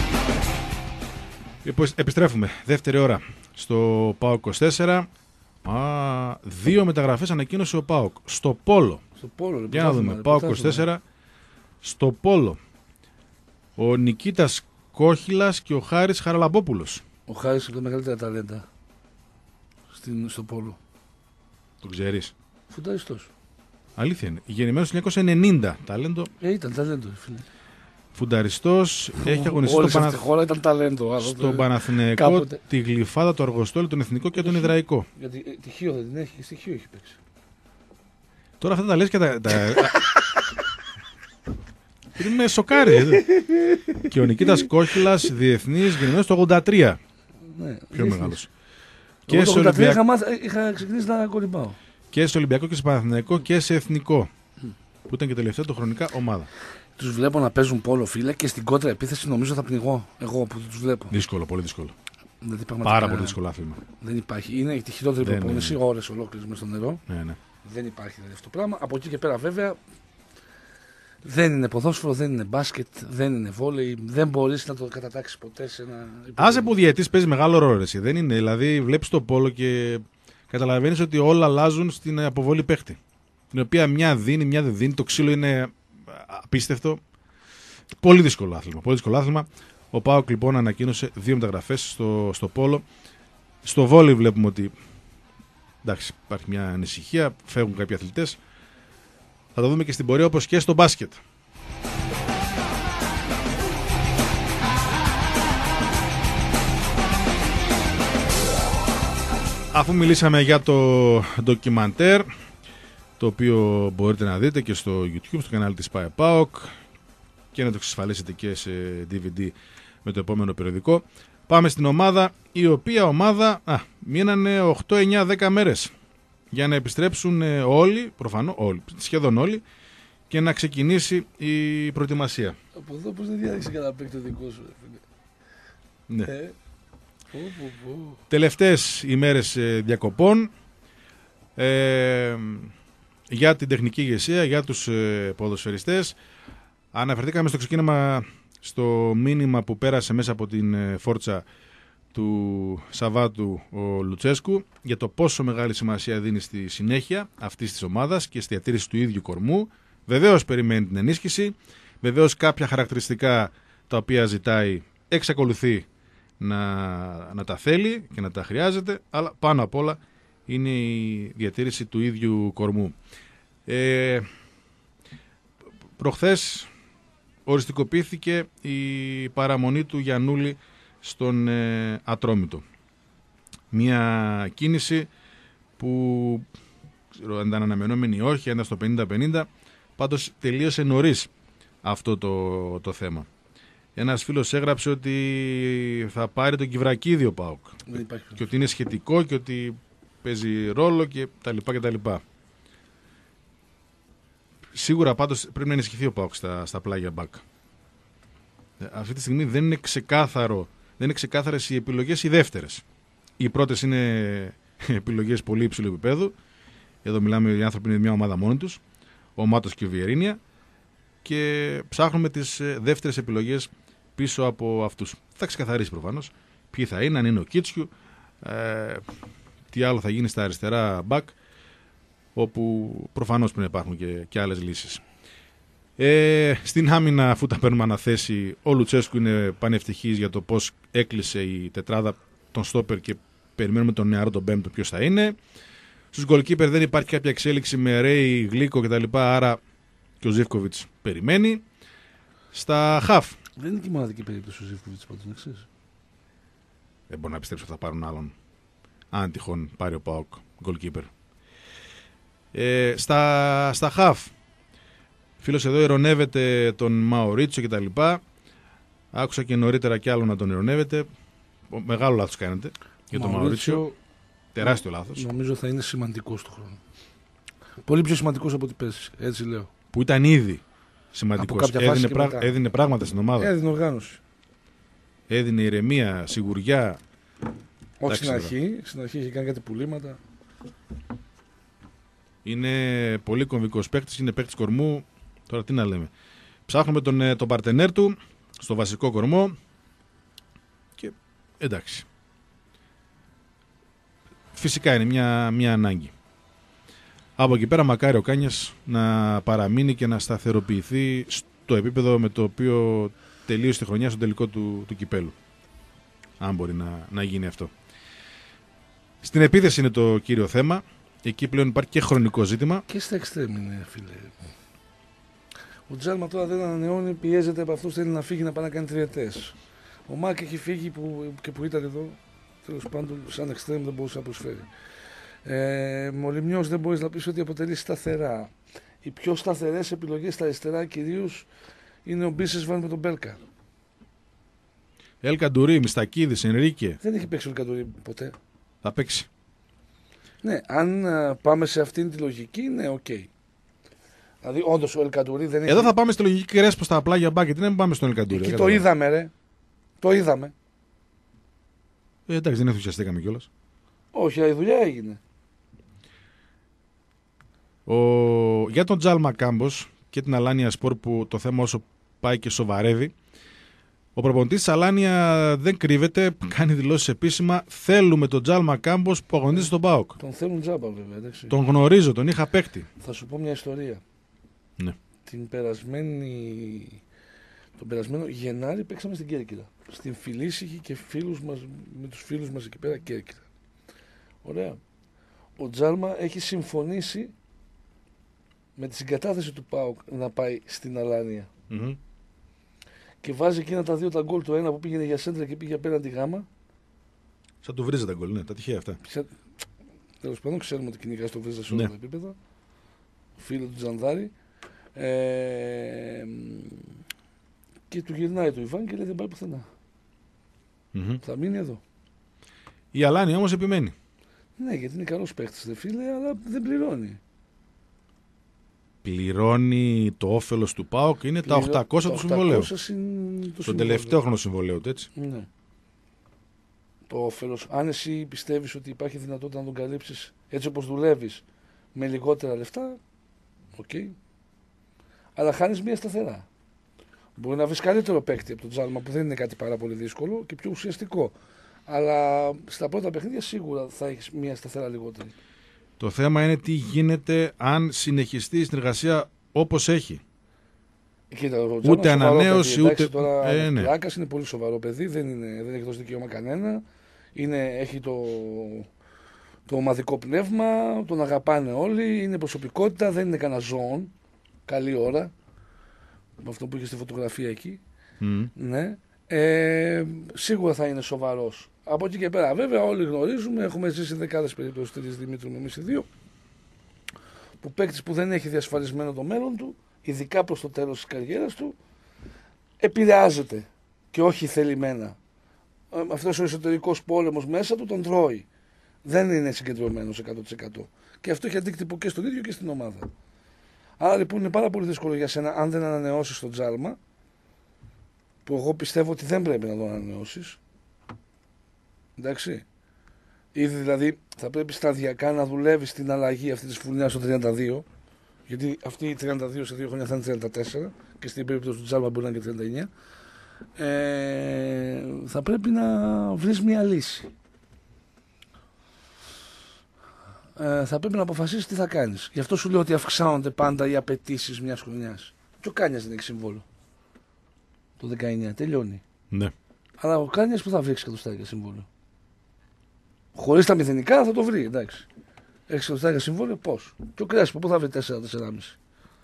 Επιστρέφουμε. Δεύτερη ώρα στο ΠΑΟΚ είκοσι τέσσερα. Α, δύο μεταγραφές ανακοίνωσε ο ΠΑΟΚ. Στο Πόλο.
Στο Πόλο,
για να δούμε. ΠΑΟΚ είκοσι τέσσερα. Στο Πόλο. Ο Νικήτας Κόχυλας και ο Χάρης Χαραλαμπόπουλος.
Ο Χάρης είναι τα μεγαλύτερα ταλέντα στην, στο Πόλο.
Τον ξέρεις?
Φουνταριστός.
Αλήθεια είναι. Γεννημένος το χίλια εννιακόσια ενενήντα. Ταλέντο.
Ε, ήταν ταλέντο, φίλε.
Φουνταριστός. Έχει αγωνιστεί
στο,
στο,
Παναθ... χώρα ήταν ταλέντο,
στον Παναθηναϊκό, κάποτε... τη Γλυφάδα, το Αργοστόλι, τον Εθνικό και τον Ιδραϊκό.
Γιατί ε, τυχείο δεν την έχει, στοιχείο έχει παίξει.
Τώρα αυτά τα λες και τα... τα... είναι σοκάρι. Και ο Νικήτας Κόχυλας, διεθνής, γεννημένος το ογδόντα τρία.
Ναι,
πιο μεγάλος.
Και το ογδόντα τρία είχα, μάθ... είχα ξεκινήσει να κολυμπάω.
Και σε Ολυμπιακό και σε Παναθηναϊκό και σε Εθνικό. Mm. Που ήταν και τελευταία το χρονικά ομάδα.
Τους βλέπω να παίζουν πόλο, φίλε, και στην κόντρα επίθεση νομίζω θα πνιγώ. Εγώ που τους βλέπω.
Δύσκολο, πολύ δύσκολο.
Δηλαδή,
πάρα πολύ δύσκολο άθλημα.
Δεν υπάρχει. Είναι τη χειρότερη προπόνηση, ώρες ολόκληρες μέσα στο νερό.
Ναι, ναι.
Δεν υπάρχει δηλαδή αυτό το πράγμα. Από εκεί και πέρα, βέβαια, δεν είναι ποδόσφαιρο, δεν είναι μπάσκετ, δεν είναι βόλεϊ. Δεν μπορείς να το κατατάξεις ποτέ σε ένα.
Άσε που διαιτής παίζει μεγάλο ρόλο. Εσύ. Δεν είναι. Δηλαδή, βλέπεις το πόλο και καταλαβαίνεις ότι όλα αλλάζουν στην αποβολή παίχτη. Την οποία μια δίνει, μια δεν δίνει. Το ξύλο είναι απίστευτο. Πολύ δύσκολο άθλημα. Πολύ δύσκολο άθλημα. Ο ΠΑΟΚ λοιπόν ανακοίνωσε δύο μεταγραφές στο, στο πόλο. Στο βόλεϊ βλέπουμε ότι εντάξει, υπάρχει μια ανησυχία, φεύγουν κάποιοι αθλητές. Θα το δούμε και στην πορεία, όπως και στο μπάσκετ. Αφού μιλήσαμε για το ντοκιμαντέρ, το οποίο μπορείτε να δείτε και στο YouTube, στο κανάλι της ΠΑΕ-ΠΑΟΚ και να το εξασφαλίσετε και σε ντι βι ντι με το επόμενο περιοδικό. Πάμε στην ομάδα, η οποία ομάδα α, μείνανε οκτώ, εννιά, δέκα μέρες για να επιστρέψουν όλοι, προφανώς όλοι, σχεδόν όλοι, και να ξεκινήσει η προετοιμασία.
Από εδώ πώς δεν διάδειξε κανένα παίκτο δικό σου.
Ναι.
Ε, πω, πω, πω.
Τελευταίες ημέρες διακοπών ε, για την τεχνική ηγεσία, για τους ε, ποδοσφαιριστές. Αναφερθήκαμε στο ξεκίνημα στο μήνυμα που πέρασε μέσα από την ε, φόρτσα του Σαββάτου ο Λουτσέσκου για το πόσο μεγάλη σημασία δίνει στη συνέχεια αυτής της ομάδας και στη διατήρηση του ίδιου κορμού. Βεβαίως περιμένει την ενίσχυση, βεβαίως κάποια χαρακτηριστικά τα οποία ζητάει εξακολουθεί να, να τα θέλει και να τα χρειάζεται, αλλά πάνω απ' όλα είναι η διατήρηση του ίδιου κορμού. Ε, προχθές οριστικοποιήθηκε η παραμονή του Γιαννούλη στον ε, Ατρόμητο. Μια κίνηση που ξέρω αν ήταν αναμενόμενη ή όχι, αν ήταν στο πενήντα πενήντα, πάντως τελείωσε νωρίς αυτό το, το θέμα. Ένας φίλος έγραψε ότι θα πάρει τον Κιβρακίδη ο ΠΑΟΚ και ότι είναι σχετικό και ότι παίζει ρόλο και τα λοιπά και τα λοιπά. Σίγουρα πάντως πρέπει να ενισχυθεί ο ΠΑΟΚ στα, στα πλάγια μπακ. Αυτή τη στιγμή δεν είναι ξεκάθαρο, δεν είναι ξεκάθαρες οι επιλογές οι δεύτερες. Οι πρώτες είναι επιλογές πολύ υψηλού επίπεδου. Εδώ μιλάμε οι άνθρωποι είναι μια ομάδα μόνοι τους, ο Μάτος και ο Βιερίνια, και ψάχνουμε τις δεύτερες επιλογές πίσω από αυτούς. Θα ξεκαθαρίσει προφανώς ποιοι θα είναι, αν είναι ο Κίτσιου, ε, τι άλλο θα γίνει στα αριστερά μπακ, όπου προφανώς πρέπει να υπάρχουν και, και άλλες λύσεις. Ε, στην άμυνα, αφού τα παίρνουμε αναθέσει, ο Λουτσέσκου είναι πανευτυχής για το πώς έκλεισε η τετράδα των στόπερ και περιμένουμε τον νεαρό τον πέμπτο ποιος θα είναι. Στους γκολκίπερ δεν υπάρχει κάποια εξέλιξη με Ρέι, Γλίκο κτλ. Άρα και ο Ζίβκοβιτς περιμένει. Στα χαφ.
Δεν είναι και η μοναδική περίπτωση ο Ζίβκοβιτς πάντως, να ξέρεις.
Δεν μπορώ να πιστέψω ότι θα πάρουν άλλον. Αν τυχόν πάρει ο ΠΑΟΚ γκολκίπερ. Ε, στα, στα χαφ. Φίλος εδώ ειρωνεύεται τον Μαωρίτσο κτλ. Άκουσα και νωρίτερα κι άλλο να τον ειρωνεύεται. Μεγάλο λάθος κάνετε για τον Μαωρίτσιο. Τεράστιο λάθος.
Νομίζω θα είναι σημαντικός του χρόνου. Πολύ πιο σημαντικός από ό,τι πέρσι, έτσι λέω.
Που ήταν ήδη σημαντικός. Έδινε, πρά... έδινε πράγματα στην ομάδα.
Έδινε οργάνωση.
Έδινε ηρεμία, σιγουριά.
Όχι στην αρχή. Στην αρχή είχε κάνει κάτι πουλήματα.
Είναι πολύ κομβικός παίκτης, είναι παίκτης κορμού. Τώρα τι να λέμε. Ψάχνουμε τον, τον παρτενέρ του στο βασικό κορμό. Και εντάξει. Φυσικά είναι μια, μια ανάγκη. Από εκεί πέρα μακάρι ο Κάνιας να παραμείνει και να σταθεροποιηθεί στο επίπεδο με το οποίο τελείωσε τη χρονιά στο τελικό του, του κυπέλου. Αν μπορεί να, να γίνει αυτό. Στην επίθεση είναι το κύριο θέμα. Εκεί πλέον υπάρχει και χρονικό ζήτημα.
Και στα εξτρέμ είναι, φίλε. Ο Τζάλμα τώρα δεν ανανεώνει, πιέζεται από αυτούς, θέλει να φύγει να πάει να κάνει τριετές. Ο Μάκ έχει φύγει που, και που ήταν εδώ. Τέλος πάντων, σαν εξτρέμ δεν μπορούσε να προσφέρει. Ε, Μολυμιός δεν μπορείς να πεις ότι αποτελεί σταθερά. Οι πιο σταθερές επιλογές στα αριστερά κυρίως είναι ο Μπίσεσβαν με τον Μπέλκα.
Ελ Καντουρί, Μιστακίδης, Ενρίκε.
Δεν έχει παίξει ο Καντουρί ποτέ.
Θα παίξει.
Ναι, αν uh, πάμε σε αυτήν τη λογική, ναι, οκ. Okay. Δηλαδή, όντως ο Ελ Καντουρί δεν έχει.
Εδώ θα πάμε στη λογική Κρέσπο στα πλάγια μπάκετ. Δεν πάμε στον Ελ Καντουρί.
Εκεί το είδαμε, ρε. Το είδαμε.
Ε, εντάξει, δεν ενθουσιαστήκαμε κιόλας.
Όχι, η δουλειά έγινε.
Ο... Για τον Τζάλμα Κάμπος και την Αλάνια Σπορ, που το θέμα όσο πάει και σοβαρεύει, ο προπονητής της Αλάνια δεν κρύβεται, κάνει δηλώσεις επίσημα. Θέλουμε τον Τζάλμα Κάμπος που αγωνίζεται στον ΠΑΟΚ.
Τον θέλουν τζάμπα, βέβαια. Εντάξει.
Τον γνωρίζω, τον είχα παίκτη.
Θα σου πω μια ιστορία.
Ναι.
Την περασμένη. Τον περασμένο Γενάρη παίξαμε στην Κέρκυρα. Στην Φιλήσυχη και φίλους μας, με τους φίλους μας εκεί πέρα Κέρκυρα. Ωραία. Ο Τζάλμα έχει συμφωνήσει με τη συγκατάθεση του ΠΑΟΚ να πάει στην Αλάνια.
Mm-hmm.
Και βάζει εκείνα τα δύο τα γκολ, το ένα που πήγαινε για σέντρα και πήγε απέναντι γάμα.
Σαν το βρίζα τα γκολ, ναι, τα τυχαία αυτά.
Τέλος πάντων, ξέρουμε ότι κυνηγάς το βρίζα σε όλα
ναι.
τα επίπεδα. Φίλο του Τζανδάρη. Ε, και του γυρνάει το Ιβάν και λέει δεν πάει πουθενά.
Mm-hmm.
Θα μείνει εδώ.
Η Αλάνια όμως επιμένει.
Ναι, γιατί είναι καλός παίχτης, δε φίλε, αλλά δεν πληρώνει.
Πληρώνει το όφελος του ΠΑΟΚ, είναι Πληρώ... τα οκτακόσια του συμβολέου. Τον τελευταίο χρόνο συμβολέου, έτσι.
Ναι. Το όφελος. Αν εσύ πιστεύεις ότι υπάρχει δυνατότητα να τον καλύψεις έτσι όπως δουλεύεις με λιγότερα λεφτά, οκ. Okay. Αλλά χάνεις μία σταθερά. Μπορεί να βρεις καλύτερο παίκτη από τον Τζάλμα που δεν είναι κάτι πάρα πολύ δύσκολο και πιο ουσιαστικό. Αλλά στα πρώτα παιχνίδια σίγουρα θα έχεις μία σταθερά λιγότερη.
Το θέμα είναι τι γίνεται αν συνεχιστεί η συνεργασία όπως έχει.
Κοίτα, ο
ούτε ανανέωση,
παιδί,
ούτε.
Τώρα
ε, ναι.
Ο Πλάκας είναι πολύ σοβαρό παιδί, δεν, είναι, δεν έχει δώσει δικαίωμα κανένα. Είναι, έχει το, το ομαδικό πνεύμα, τον αγαπάνε όλοι, είναι προσωπικότητα, δεν είναι κανένα ζώο. Καλή ώρα. Με αυτό που είχε στη φωτογραφία εκεί.
Mm.
Ναι. Ε, σίγουρα θα είναι σοβαρός. Από εκεί και πέρα, βέβαια, όλοι γνωρίζουμε, έχουμε ζήσει δεκάδες περιπτώσεις της Δημήτρου με εμείς οι δύο, που παίκτης που δεν έχει διασφαλισμένο το μέλλον του, ειδικά προς το τέλος της καριέρας του, επηρεάζεται και όχι θελημένα. Αυτός ο εσωτερικός πόλεμος μέσα του τον τρώει. Δεν είναι συγκεντρωμένος εκατό τοις εκατό. Και αυτό έχει αντίκτυπο και στον ίδιο και στην ομάδα. Άρα λοιπόν είναι πάρα πολύ δύσκολο για σένα αν δεν ανανεώσεις τον Τζάλμα, που εγώ πιστεύω ότι δεν πρέπει να τον ανανεώσεις. Εντάξει. Ήδη δηλαδή θα πρέπει σταδιακά να δουλεύεις την αλλαγή αυτή της φουρνιάς στο τριάντα δύο, γιατί αυτή η τριάντα δύο σε δύο χρόνια θα είναι τριάντα τέσσερα και στην περίπτωση του Τζάλμα μπορεί να είναι και τριάντα εννιά. Ε, θα πρέπει να βρεις μια λύση. Ε, θα πρέπει να αποφασίσεις τι θα κάνεις. Γι' αυτό σου λέω ότι αυξάνονται πάντα οι απαιτήσεις μιας χρονιάς. Και ο Κάνιας δεν έχει συμβόλαιο. Το δεκαεννιά τελειώνει.
Ναι. Αλλά
ο Κάνιας που θα βρει εκατοστάρια συμβόλαιο. Χωρίς τα μηδενικά θα το βρει, εντάξει. Έχει εκατοστάρια συμβόλαιο, πώς. Και ο Κρέσπο που θα βρει τέσσερα τέσσερα κόμμα πέντε.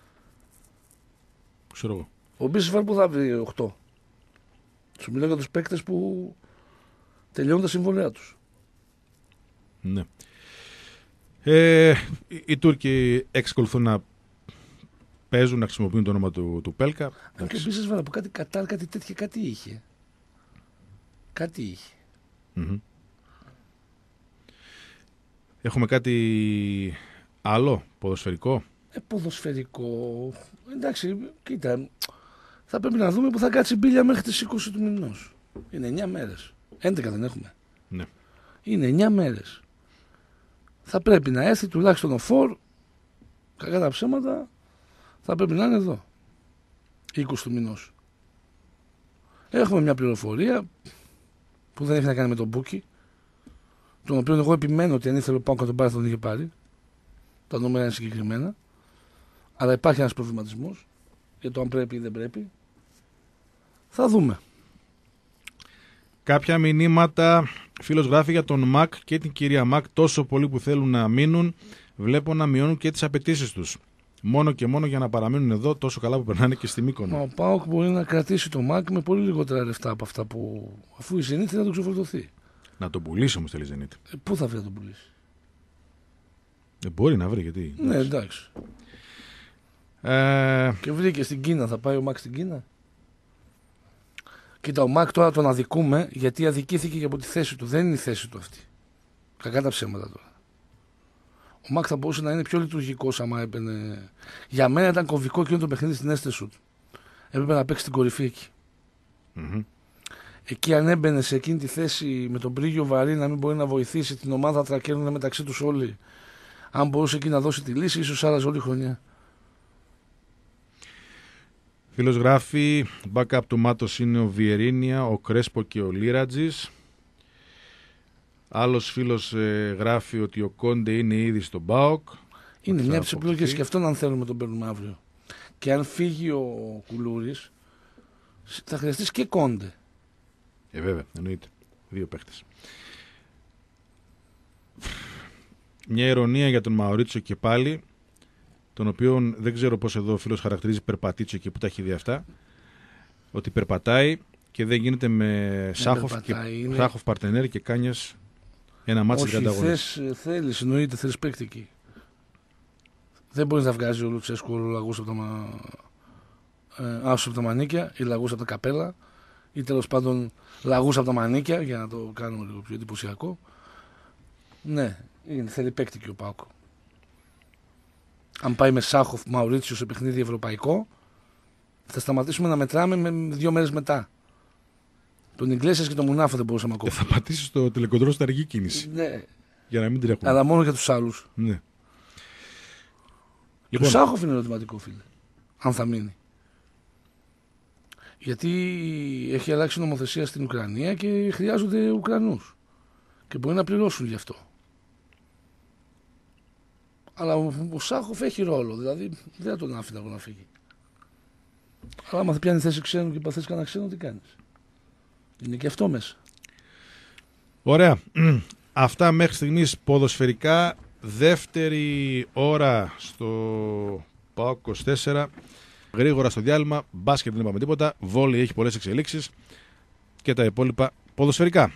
Ξέρω εγώ.
Ο Μπίσεσβαρ που θα βρει οκτώ. Σου μιλάω για τους παίκτες που τελειώνουν τα συμβόλαιά τους.
Ναι. Ε, οι, οι Τούρκοι εξακολουθούν να παίζουν, να χρησιμοποιούν το όνομα του, του Πέλκα.
Αν και ο Μπίσεσβαρ που κάτι Κατάρ, κάτι τέτοια, κάτι είχε. Κάτι είχε.
Mm-hmm. Έχουμε κάτι άλλο ποδοσφαιρικό.
Ε, ποδοσφαιρικό. Εντάξει, κοίτα. Θα πρέπει να δούμε που θα κάτσει η μπίλια μέχρι τις είκοσι του μηνός. Είναι εννιά μέρες. έντεκα δεν έχουμε.
Ναι.
Είναι εννιά μέρες. Θα πρέπει να έρθει τουλάχιστον ο Φορ. Κακά τα ψέματα. Θα πρέπει να είναι εδώ. είκοσι του μηνός. Έχουμε μια πληροφορία που δεν έχει να κάνει με τον Μπούκι, τον οποίο εγώ επιμένω ότι αν ήθελε ο Πάοκ να τον πάρει θα τον είχε πάρει. Τα νούμερα είναι συγκεκριμένα. Αλλά υπάρχει ένας προβληματισμός για το αν πρέπει ή δεν πρέπει. Θα δούμε.
Κάποια μηνύματα. Φίλος γράφει για τον Μακ και την κυρία Μακ. Τόσο πολλοί που θέλουν να μείνουν, βλέπω να μειώνουν και τις απαιτήσεις τους. Μόνο και μόνο για να παραμείνουν εδώ, τόσο καλά που περνάνε και στη Μύκονο.
Ο ΠΑΟΚ μπορεί να κρατήσει τον Μακ με πολύ λιγότερα λεφτά από αυτά που. Αφού η Ζενίτ θα τον ξεφορτωθεί.
Να τον πουλήσει όμως θέλει η Ζενίτ.
Ε, πού θα βρει να τον πουλήσει.
Ε, μπορεί να βρει, γιατί.
Ναι, εντάξει.
Ε...
Και βρήκε στην Κίνα, θα πάει ο Μακ στην Κίνα. Κοίτα, ο Μακ τώρα τον αδικούμε γιατί αδικήθηκε και από τη θέση του. Δεν είναι η θέση του αυτή. Κακά τα ψέματα τώρα. Ο Μακ θα μπορούσε να είναι πιο λειτουργικός άμα έμπαινε. Για μένα ήταν κομβικό εκείνο το παιχνίδι στην αίσθηση του. Έπρεπε να παίξει την κορυφή εκεί.
Mm-hmm.
Εκεί αν έμπαινε σε εκείνη τη θέση με τον πρίγιο βαρύ να μην μπορεί να βοηθήσει την ομάδα να τρακαίνουν μεταξύ τους όλοι. Αν μπορούσε εκεί να δώσει τη λύση, ίσως άλλαζε όλη η χρονιά.
Φίλος γράφει, backup του Μάτος είναι ο Βιερίνια, ο Κρέσπο και ο Λίρατζης. Άλλος φίλος ε, γράφει ότι ο Κόντε είναι ήδη στον ΠΑΟΚ.
Είναι μια από τις επιλογές και αυτόν αν θέλουμε τον παίρνουμε αύριο. Και αν φύγει ο Κουλούρης, θα χρειαστείς και Κόντε.
Ε, βέβαια, εννοείται. Δύο παίχτες. Μια ειρωνία για τον Μαουρίτσιο και πάλι, τον οποίον δεν ξέρω πώς εδώ ο φίλος χαρακτηρίζει περπατίτσιο και που τα έχει δει αυτά, ότι περπατάει και δεν γίνεται με Σάχοφ και είναι... Σάχοφ Παρτενέρ και Κάνιας ένα μάτσο τριάντα αγώνες.
Όχι, θέλεις, εννοείται, θέλεις παίκτη εκεί. Δεν μπορείς να βγάζει ο Λουτσέσκου λαγούς από τα, ε, άσους από τα μανίκια ή λαγούς από τα καπέλα ή τέλος πάντων λαγούς από τα μανίκια για να το κάνουμε λίγο πιο εντυπωσιακό. Ναι, είναι, θέλει παίκτη και ο ΠΑΟΚ. Αν πάει με Σάχοφ Μαουρίτσιο σε παιχνίδι ευρωπαϊκό, θα σταματήσουμε να μετράμε με δύο μέρες μετά. Τον Ιγκλέσιας και τον Μουνάφο δεν μπορούσαμε ακόμα.
Ε, θα πατήσει στο τηλεκοντρόλ στην αργή κίνηση.
Ναι.
Για να μην τρέχουμε.
Αλλά μόνο για τους άλλους.
Ναι.
Λοιπόν, το Σάχοφ είναι ερωτηματικό, φίλε. Αν θα μείνει. Γιατί έχει αλλάξει νομοθεσία στην Ουκρανία και χρειάζονται Ουκρανούς. Και μπορεί να πληρώσουν γι' αυτό. Αλλά ο, ο Σάχοφ έχει ρόλο. Δηλαδή δεν θα τον άφηνα εγώ να φύγει. Αλλά άμα θα πιάνει θέση ξένου και παθές κανένα ξένο, τι κάνεις. Είναι και αυτό μέσα.
Ωραία. Αυτά μέχρι στιγμής ποδοσφαιρικά. Δεύτερη ώρα στο ΠΑΟΚ είκοσι τέσσερα. Γρήγορα στο διάλειμμα. Μπάσκετ δεν είπαμε τίποτα. Βόλεϊ έχει πολλές εξελίξεις. Και τα υπόλοιπα ποδοσφαιρικά.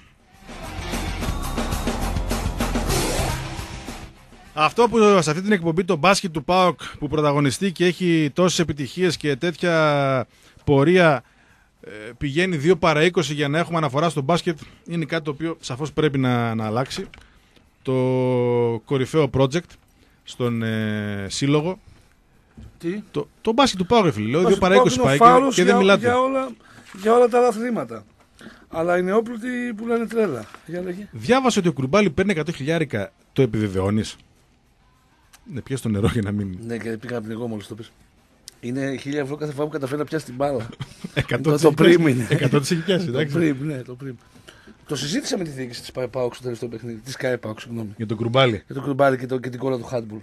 Αυτό που σε αυτή την εκπομπή το μπάσκετ του ΠΑΟΚ που πρωταγωνιστεί και έχει τόσες επιτυχίες και τέτοια πορεία πηγαίνει δύο παρά είκοσι για να έχουμε αναφορά στο μπάσκετ είναι κάτι το οποίο σαφώς πρέπει να, να αλλάξει. Το κορυφαίο project στον ε, σύλλογο.
Τι?
Το, το μπάσκετ του ΠΑΟΚ, φίλε. Λέω δύο παρά είκοσι πάει και, και δεν
για,
μιλάτε.
Για όλα, για όλα τα άλλα αθλήματα. Αλλά οι νεόπλουτοι που λένε τρέλα. Για λέγε.
Διάβασε ότι ο Κουρμπάλη παίρνει εκατό χιλιάρικα. Το επιβεβαιώνεις? Ναι, πιες το νερό για να μην.
Ναι, και πήγα από την εγώ μόλις το πες. Είναι χίλια ευρώ κάθε φορά που καταφέρει να πιάσει την μπάλα.
εκατό
το πριμ είναι.
εκατό της έχει πιάσει, εντάξει.
Το πριμ, ναι, το πριμ. Το συζήτησα με τη διοίκηση της ΠΑΟΚ στο τελευταίο παιχνίδι. Της ΚΑΕΠΑΟΚ, συγγνώμη.
Για τον Κουρμπάλη.
Για τον Κουρμπάλη και, το, και την κόλλα του Χάντμπουλ.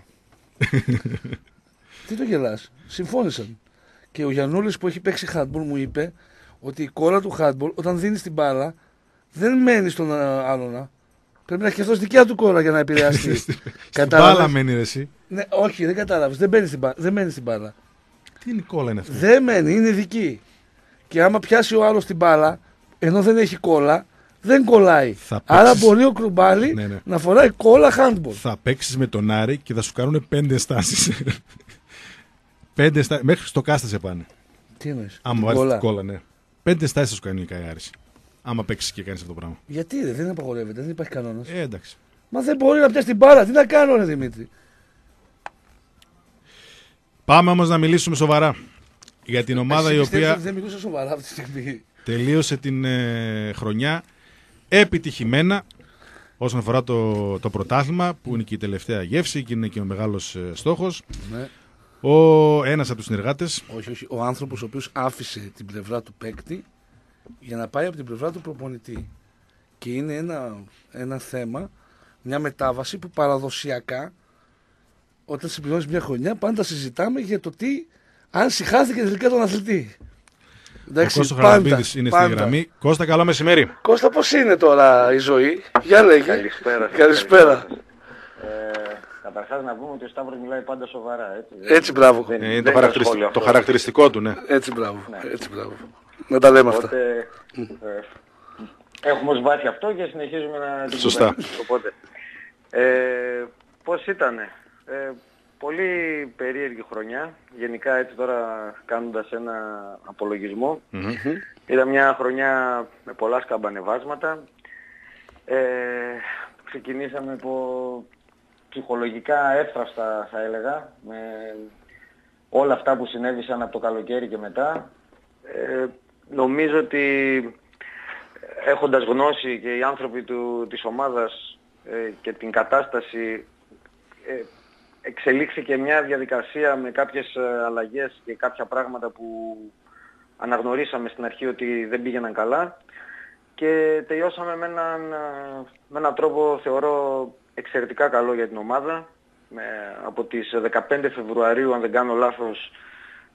Τι το γελάς? Συμφώνησαν. Και ο Γιαννούλης που έχει παίξει Χάντμπουλ μου είπε ότι η κόλλα του Χάντμπουλ όταν δίνει την μπάλα δεν μένει στον άλλονα. Πρέπει να έχει αυτό δικιά του κόλλα για να επηρεάσει.
Στην μπάλα μένει, ρε εσύ.
Ναι, όχι, δεν κατάλαβες. Δεν μένει στην μπάλα. Δεν μένει στην μπάλα.
Τι είναι η κόλλα είναι αυτή?
Δεν μένει, είναι δική. Και άμα πιάσει ο άλλος την μπάλα, ενώ δεν έχει κόλλα, δεν κολλάει. Άρα μπορεί ο Κρουμπάλη ναι, ναι. να φοράει κόλλα handball.
Θα παίξεις με τον Άρη και θα σου κάνουν πέντε στάσεις. Πέντε στάσεις. Μέχρι στο κάστα σε πάνε.
Τι εννοείς?
Άμα βάλεις την κόλλα, ναι. Πέντε στάσεις θα σου κάνει η Καϊάρης. Άμα παίξεις και κάνεις αυτό το πράγμα.
Γιατί ρε, δεν απαγορεύεται, δεν υπάρχει κανόνας.
Ε, εντάξει.
Μα δεν μπορεί να πιάσει την μπάλα. Τι να κάνω, ρε Δημήτρη.
Πάμε όμως να μιλήσουμε σοβαρά για την ομάδα
Εσύ
η οποία
δεν μιλούσα σοβαρά αυτή τη στιγμή.
Τελείωσε την ε, χρονιά επιτυχημένα όσον αφορά το, το πρωτάθλημα που είναι και η τελευταία γεύση και είναι και ο μεγάλος ε, στόχος.
Ναι.
Ο ένας από τους συνεργάτες.
Όχι, όχι. Ο άνθρωπος ο οποίος άφησε την πλευρά του παίκτη για να πάει από την πλευρά του προπονητή. Και είναι ένα, ένα θέμα, μια μετάβαση που παραδοσιακά όταν συμπληρώνεις μια χρονιά πάντα συζητάμε για το τι, αν συχάθηκε τελικά τον αθλητή.
Εντάξει,
ο Κώστας Χαραλαμπίδης είναι πάντα στη γραμμή. Κώστα, καλό μεσημέρι.
Κώστα, πώς είναι τώρα η ζωή? Για λέγε.
Καλησπέρα.
Καλησπέρα.
Ε, καταρχάς να πούμε ότι ο Σταύρος μιλάει πάντα σοβαρά. Έτσι,
έτσι μπράβο.
Δεν, είναι δεν το, χαρακτηριστικό, το χαρακτηριστικό του, ναι.
Έτσι μπράβο. Ναι. Έτσι, μπράβο. Να τα λέμε
Οπότε,
αυτά.
Ε, έχουμε ως βάση αυτό και συνεχίζουμε να την
Σωστά.
Οπότε, ε, πώς ήτανε? Ε, πολύ περίεργη χρονιά, γενικά έτσι τώρα κάνοντας ένα απολογισμό.
Mm-hmm.
Ήταν μια χρονιά με πολλά σκαμπανεβάσματα. Ε, ξεκινήσαμε από ψυχολογικά εύθραυστα θα έλεγα, με όλα αυτά που συνέβησαν από το καλοκαίρι και μετά. Ε, νομίζω ότι έχοντας γνώση και οι άνθρωποι του, της ομάδας ε, και την κατάσταση, ε, εξελίχθηκε μια διαδικασία με κάποιες αλλαγές και κάποια πράγματα που αναγνωρίσαμε στην αρχή ότι δεν πήγαιναν καλά και τελειώσαμε με έναν, με έναν τρόπο θεωρώ εξαιρετικά καλό για την ομάδα. Με, από τις δεκαπέντε Φεβρουαρίου, αν δεν κάνω λάθος,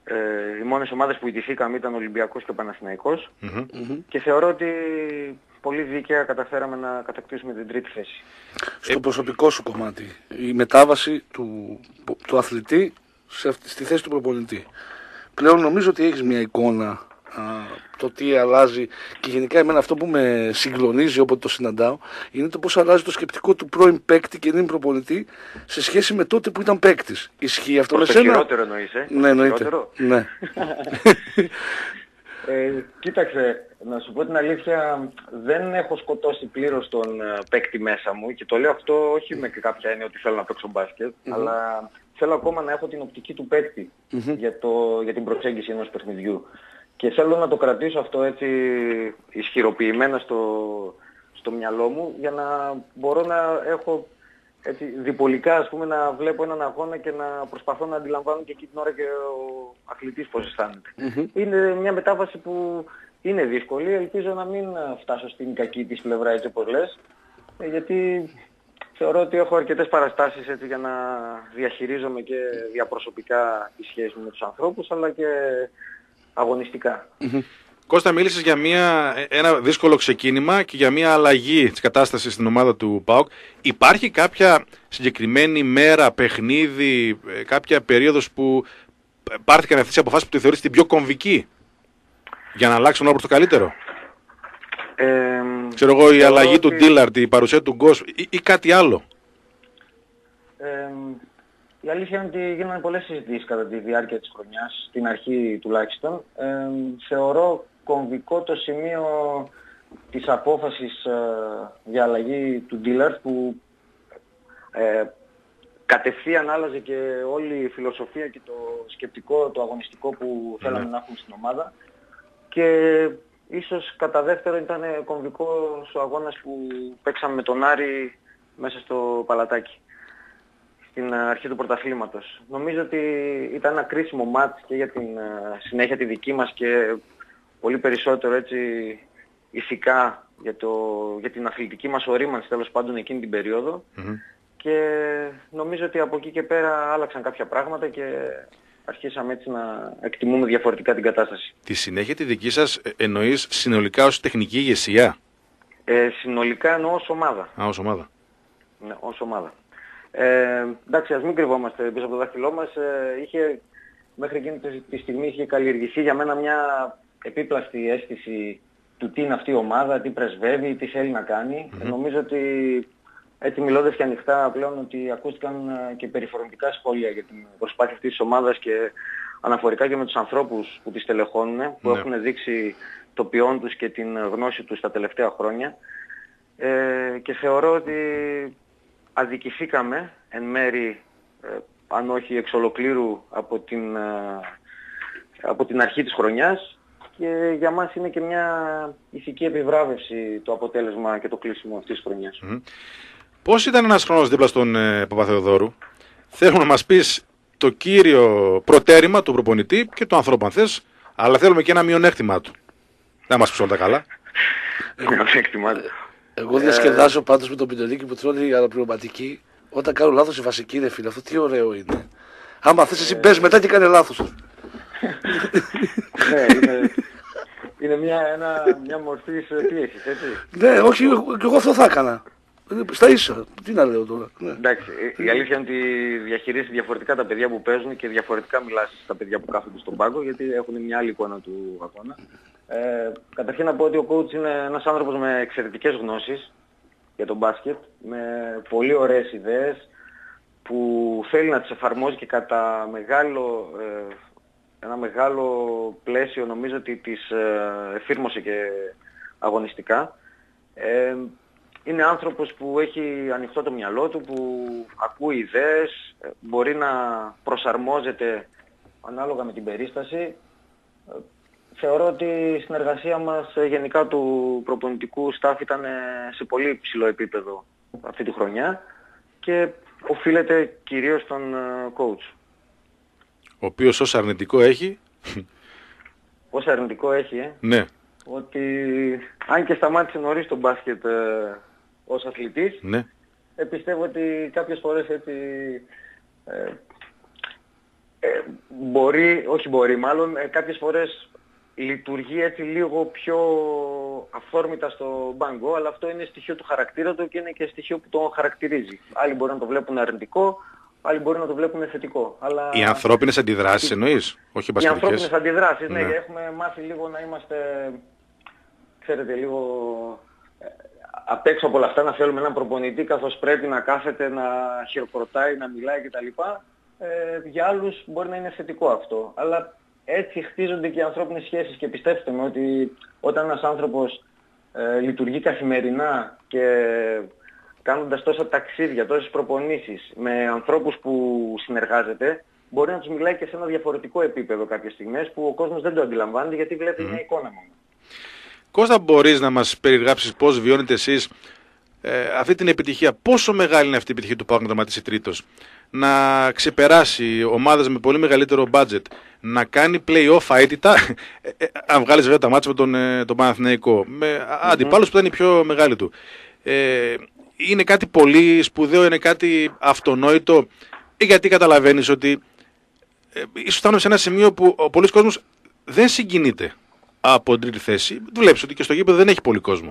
Ε, οι μόνες ομάδες που ιτηθήκαμε ήταν ο Ολυμπιακός και ο Παναθηναϊκός
Mm-hmm.
και θεωρώ ότι πολύ δίκαια καταφέραμε να κατακτήσουμε την τρίτη θέση.
Στο προσωπικό σου κομμάτι, η μετάβαση του, του αθλητή σε, στη θέση του προπονητή. Πλέον νομίζω ότι έχεις μια εικόνα α, το τι αλλάζει και γενικά εμένα αυτό που με συγκλονίζει όποτε το συναντάω είναι το πώς αλλάζει το σκεπτικό του πρώην παίκτη και νυν προπονητή σε σχέση με τότε που ήταν παίκτης. Ισχύει αυτό με
το
σένα?
χειρότερο εννοείς, ε?
Ναι, εννοείται. Ναι.
ε, κοίταξε, να σου πω την αλήθεια, δεν έχω σκοτώσει πλήρως τον ε, παίκτη μέσα μου και το λέω αυτό όχι με κάποια έννοια ότι θέλω να παίξω μπάσκετ, mm-hmm. αλλά θέλω ακόμα να έχω την οπτική του παίκτη mm-hmm. για, το, για την προσέγγιση ενός παιχνιδιού. Και θέλω να το κρατήσω αυτό έτσι ισχυροποιημένα στο, στο μυαλό μου για να μπορώ να έχω έτσι, διπολικά ας πούμε να βλέπω έναν αγώνα και να προσπαθώ να αντιλαμβάνω και εκεί την ώρα και ο αθλητής πώς αισθάνεται. Mm-hmm. Είναι μια μετάβαση που είναι δύσκολη, ελπίζω να μην φτάσω στην κακή της πλευρά έτσι όπως λες, γιατί θεωρώ ότι έχω αρκετές παραστάσεις έτσι, για να διαχειρίζομαι και διαπροσωπικά τις σχέσεις μου με τους ανθρώπους αλλά και αγωνιστικά.
Mm-hmm. Κώστα, μίλησες για μια, ένα δύσκολο ξεκίνημα και για μια αλλαγή της κατάστασης στην ομάδα του ΠΑΟΚ. Υπάρχει κάποια συγκεκριμένη μέρα, παιχνίδι, κάποια περίοδος που πάρθηκαν αυτές οι αποφάσεις που τη θεωρείς την πιο κομβική για να αλλάξουν όλα προς το καλύτερο?
Ε,
Ξέρω εγώ, η αλλαγή
ότι...
του Ντίλαρτ, η παρουσία του Γκος ή, ή κάτι άλλο.
Ε, η αλήθεια είναι ότι γίνανε πολλές συζητήσεις κατά τη διάρκεια της χρονιάς, στην αρχή τουλάχιστον. Ε, θεωρώ κομβικό το σημείο της απόφασης ε, για αλλαγή του Ντίλαρτ που ε, κατευθείαν άλλαζε και όλη η φιλοσοφία και το σκεπτικό, το αγωνιστικό που θέλαμε mm. να έχουμε στην ομάδα και ίσως κατά δεύτερο ήταν κομβικός ο αγώνας που παίξαμε με τον Άρη μέσα στο Παλατάκι στην αρχή του πρωταθλήματος. Νομίζω ότι ήταν ένα κρίσιμο μάτς και για την συνέχεια τη δική μας και πολύ περισσότερο έτσι ηθικά για, το, για την αθλητική μας ορίμανση τέλος πάντων εκείνη την περίοδο mm-hmm. και νομίζω ότι από εκεί και πέρα άλλαξαν κάποια πράγματα και αρχίσαμε έτσι να εκτιμούμε διαφορετικά την κατάσταση.
Τη συνέχεια τη δική σας εννοείς συνολικά ως τεχνική ηγεσία?
Ε, συνολικά εννοώ ως ομάδα.
Α, ως ομάδα.
Ναι, ως ομάδα. Ε, εντάξει, ας μην κρυβόμαστε πίσω από το δάχτυλό μας. Ε, είχε, μέχρι εκείνη τη στιγμή είχε καλλιεργηθεί για μένα μια επίπλαστη αίσθηση του τι είναι αυτή η ομάδα, τι πρεσβεύει, τι θέλει να κάνει. Mm-hmm. Ε, νομίζω ότι έτσι μιλώντας και ανοιχτά πλέον ότι ακούστηκαν και περιφρονητικά σχόλια για την προσπάθεια αυτής της ομάδας και αναφορικά και με τους ανθρώπους που τις τελεχώνουν, που ναι. έχουν δείξει το ποιόν τους και την γνώση τους τα τελευταία χρόνια. Ε, και θεωρώ ότι αδικηθήκαμε εν μέρη, ε, αν όχι εξ ολοκλήρου, από την, ε, από την αρχή της χρονιάς και για μας είναι και μια ηθική επιβράβευση το αποτέλεσμα και το κλείσιμο αυτής της χρονιάς.
Mm-hmm. Πώς ήταν ένας χρόνος δίπλα στον ε, Παπαθεοδόρου? Θέλουμε να μας πεις το κύριο προτέρημα του προπονητή και του ανθρώπου αν θες, αλλά θέλουμε και ένα μειονέκτημά του. Δεν μας πεις όλα τα καλά.
Μειονέκτημά του.
Εγώ διασκεδάζω πάντως με τον Πιτολίκη που τρώνε η αναπληρωματική. Όταν κάνω λάθος η βασική ρε φίλε, αυτό τι ωραίο είναι. Άμα θες εσύ πες μετά και κάνε λάθος.
Ναι, είναι, είναι μια, ένα, μια μορφή πίεσης, έτσι.
Ναι, όχι, και εγώ αυτό θα έκανα. Στα ίσα, τι να λέω τώρα. Ναι.
Εντάξει, η αλήθεια είναι ότι διαχειρίζεις διαφορετικά τα παιδιά που παίζουν και διαφορετικά μιλάς στα παιδιά που κάθονται στον πάγκο γιατί έχουν μια άλλη εικόνα του αγώνα. Ε, καταρχήν να πω ότι ο coach είναι ένας άνθρωπος με εξαιρετικές γνώσεις για τον μπάσκετ, με πολύ ωραίες ιδέες που θέλει να τις εφαρμόζει και κατά μεγάλο, ε, ένα μεγάλο πλαίσιο νομίζω ότι τις ε, εφήρμοσε και αγωνιστικά. Ε, είναι άνθρωπος που έχει ανοιχτό το μυαλό του, που ακούει ιδέες, μπορεί να προσαρμόζεται ανάλογα με την περίσταση. Θεωρώ ότι η συνεργασία μας γενικά του προπονητικού staff ήταν σε πολύ ψηλό επίπεδο αυτή τη χρονιά και οφείλεται κυρίως στον coach.
Ο οποίος ως αρνητικό έχει...
Ως αρνητικό έχει, ε.
Ναι.
Ότι αν και σταμάτησε νωρίς το μπάσκετ ε, ως αθλητής,
ναι.
ε, πιστεύω ότι κάποιες φορές έτσι... Ε, Ε, μπορεί, όχι μπορεί μάλλον, ε, κάποιες φορές λειτουργεί έτσι λίγο πιο αυθόρμητα στο μπάγκο, αλλά αυτό είναι στοιχείο του χαρακτήρα του και είναι και στοιχείο που τον χαρακτηρίζει. Άλλοι μπορεί να το βλέπουν αρνητικό, άλλοι μπορεί να το βλέπουν θετικό. Αλλά...
Οι ανθρώπινες αντιδράσεις εννοείς, όχι οι μπασκετικές.
Οι ανθρώπινες αντιδράσεις, ναι,
ναι.
έχουμε μάθει λίγο να είμαστε, ξέρετε, λίγο απ' έξω από όλα αυτά, να θέλουμε έναν προπονητή καθώς πρέπει να κάθεται, να χειροκροτάει, να μιλάει κτλ. Ε, για άλλους μπορεί να είναι θετικό αυτό. Αλλά έτσι χτίζονται και οι ανθρώπινες σχέσεις και πιστέψτε με ότι όταν ένας άνθρωπος ε, λειτουργεί καθημερινά και κάνοντας τόσα ταξίδια, τόσες προπονήσεις με ανθρώπους που συνεργάζεται, μπορεί να τους μιλάει και σε ένα διαφορετικό επίπεδο κάποιες στιγμές που ο κόσμος δεν το αντιλαμβάνεται γιατί βλέπει mm. μια εικόνα μόνο.
Κώστα, μπορείς να μας περιγράψεις πώς βιώνετε εσείς ε, αυτή την επιτυχία? Πόσο μεγάλη είναι αυτή η επιτυχία του ΠΑΟΚ να τερματίσει τρίτος, να ξεπεράσει ομάδες με πολύ μεγαλύτερο budget, να κάνει play-off αίτητα, ε, ε, αν βγάλεις βέβαια τα μάτια με τον, ε, τον Παναθηναϊκό, με mm-hmm. αντιπάλους που ήταν οι πιο μεγάλοι του. Ε, είναι κάτι πολύ σπουδαίο, είναι κάτι αυτονόητο, γιατί καταλαβαίνεις ότι ε, ίσως φτάνουμε σε ένα σημείο που ο πολλής κόσμος δεν συγκινείται από την τρίτη θέση. Βλέπεις ότι και στο γήπεδο δεν έχει πολύ κόσμο.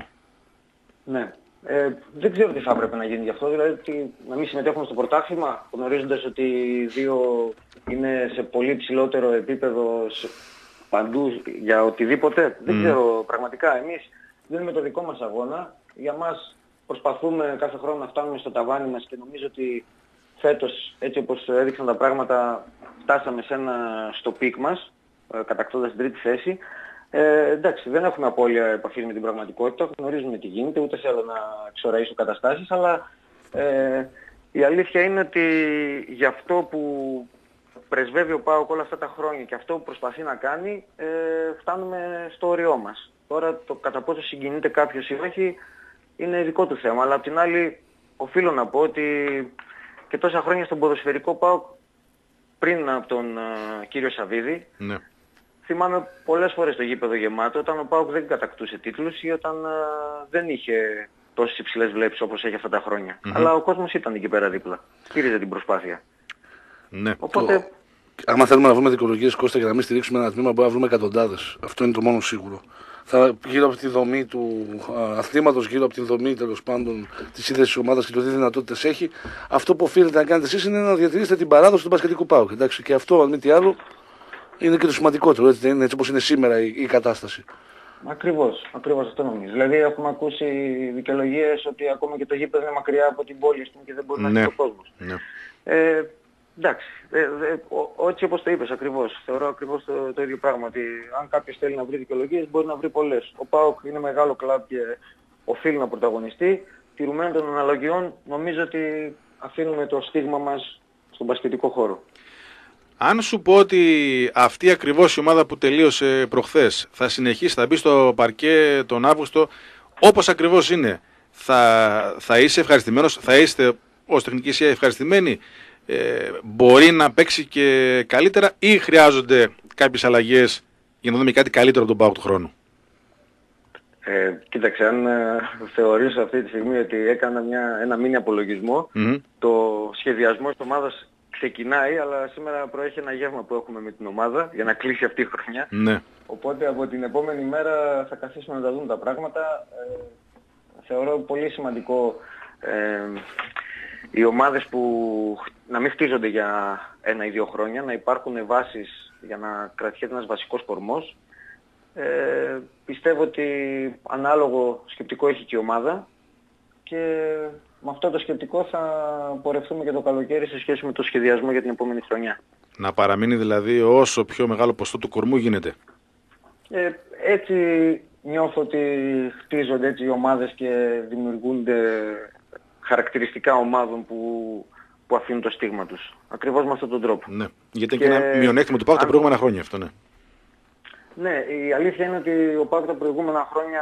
Ναι. Ε, δεν ξέρω τι θα έπρεπε να γίνει γι' αυτό. Δηλαδή ότι να μην συμμετέχουμε στο πρωτάθλημα, γνωρίζοντας ότι οι δύο είναι σε πολύ ψηλότερο επίπεδο σε παντού για οτιδήποτε. Mm. Δεν ξέρω πραγματικά. Εμείς δίνουμε το δικό μας αγώνα. Για μας προσπαθούμε κάθε χρόνο να φτάνουμε στο ταβάνι μας και νομίζω ότι φέτος, έτσι όπως έδειξαν τα πράγματα, φτάσαμε σε ένα, στο πικ μας, κατακτώντας την τρίτη θέση. Ε, εντάξει, δεν έχουμε απώλεια επαφής με την πραγματικότητα, γνωρίζουμε τι γίνεται, ούτε θέλω να εξοραίσω καταστάσεις, αλλά ε, η αλήθεια είναι ότι για αυτό που πρεσβεύει ο ΠΑΟΚ όλα αυτά τα χρόνια και αυτό που προσπαθεί να κάνει, ε, φτάνουμε στο όριό μας. Τώρα το κατά πόσο συγκινείται κάποιος ή όχι είναι δικό του θέμα, αλλά απ' την άλλη οφείλω να πω ότι και τόσα χρόνια στον ποδοσφαιρικό ΠΑΟΚ, πριν από τον uh, κύριο Σαββίδη, ναι. θυμάμαι πολλές φορές το γήπεδο γεμάτο όταν ο ΠΑΟΚ δεν κατακτούσε τίτλους ή όταν uh, δεν είχε τόσες υψηλές βλέψεις όπως έχει αυτά τα χρόνια. Mm-hmm. Αλλά ο κόσμος ήταν εκεί πέρα δίπλα. Στήριζε την προσπάθεια.
Ναι.
Οπότε...
Το... Άμα θέλουμε να βρούμε δικαιολογίες, Κώστα, για να μην στηρίξουμε ένα τμήμα, μπορούμε να βρούμε εκατοντάδες. Αυτό είναι το μόνο σίγουρο. Θα, γύρω από τη δομή του αθλήματος, γύρω από τη δομή τέλος πάντων της ίδιας της ομάδας και το τι δυνατότητες έχει, αυτό που οφείλετε να κάνετε εσείς είναι να διατηρήσετε την παράδοση του μπασκετικού ΠΑΟΚ. Εντάξει, και αυτό, αν μη τι άλλο, είναι και το σημαντικότερο. Έτσι, είναι έτσι όπως είναι σήμερα η, η κατάσταση.
Ακριβώς, ακριβώς αυτό νομίζω. Δηλαδή έχουμε ακούσει δικαιολογίες ότι ακόμα και το γήπεδο είναι μακριά από την πόλη και δεν μπορεί να
ναι.
έρθει ο κόσμος.
Ναι.
Ε, εντάξει, ε, ε, όχι όπως το είπες ακριβώς. Θεωρώ ακριβώς το, το ίδιο πράγμα. Ότι αν κάποιος θέλει να βρει δικαιολογίες μπορεί να βρει πολλές. Ο ΠΑΟΚ είναι μεγάλο κλαμπ και οφείλει να πρωταγωνιστεί. Τηρουμένων των αναλογιών νομίζω ότι αφήνουμε το στίγμα μας στον μπασκετικό χώρο.
Αν σου πω ότι αυτή ακριβώς η ομάδα που τελείωσε προχθές θα συνεχίσει, θα μπει στο παρκέ τον Αύγουστο όπως ακριβώς είναι, θα, θα είσαι ευχαριστημένος, θα είστε ως τεχνική σειρά ευχαριστημένοι, ε, μπορεί να παίξει και καλύτερα ή χρειάζονται κάποιες αλλαγές για να δούμε κάτι καλύτερο από τον ΠΑΟΚ του χρόνου?
Ε, κοίταξε, αν ε, θεωρήσω αυτή τη στιγμή ότι έκανα μια, ένα μίνι απολογισμό, mm-hmm. το σχεδιασμό της ομάδας ξεκινάει, αλλά σήμερα προέχει ένα γεύμα που έχουμε με την ομάδα για να κλείσει αυτή η χρονιά.
Ναι.
Οπότε από την επόμενη μέρα θα καθίσουμε να τα δούμε τα πράγματα. Ε, θεωρώ πολύ σημαντικό ε, οι ομάδες που να μην χτίζονται για ένα ή δύο χρόνια, να υπάρχουν βάσεις για να κρατιέται ένας βασικός κορμός. Ε, πιστεύω ότι ανάλογο σκεπτικό έχει και η ομάδα και με αυτό το σκεπτικό θα πορευτούμε και το καλοκαίρι σε σχέση με το σχεδιασμό για την επόμενη χρονιά.
Να παραμείνει δηλαδή όσο πιο μεγάλο ποστό του κορμού γίνεται.
Ε, έτσι νιώθω ότι χτίζονται έτσι οι ομάδες και δημιουργούνται χαρακτηριστικά ομάδων που, που αφήνουν το στίγμα τους. Ακριβώς με αυτόν τον τρόπο.
Ναι, γιατί είναι και ένα μειονέκτημα του ΠΑΟΚ τα προηγούμενα χρόνια αυτό, ναι.
Ναι, η αλήθεια είναι ότι ο ΠΑΟΚ τα προηγούμενα χρόνια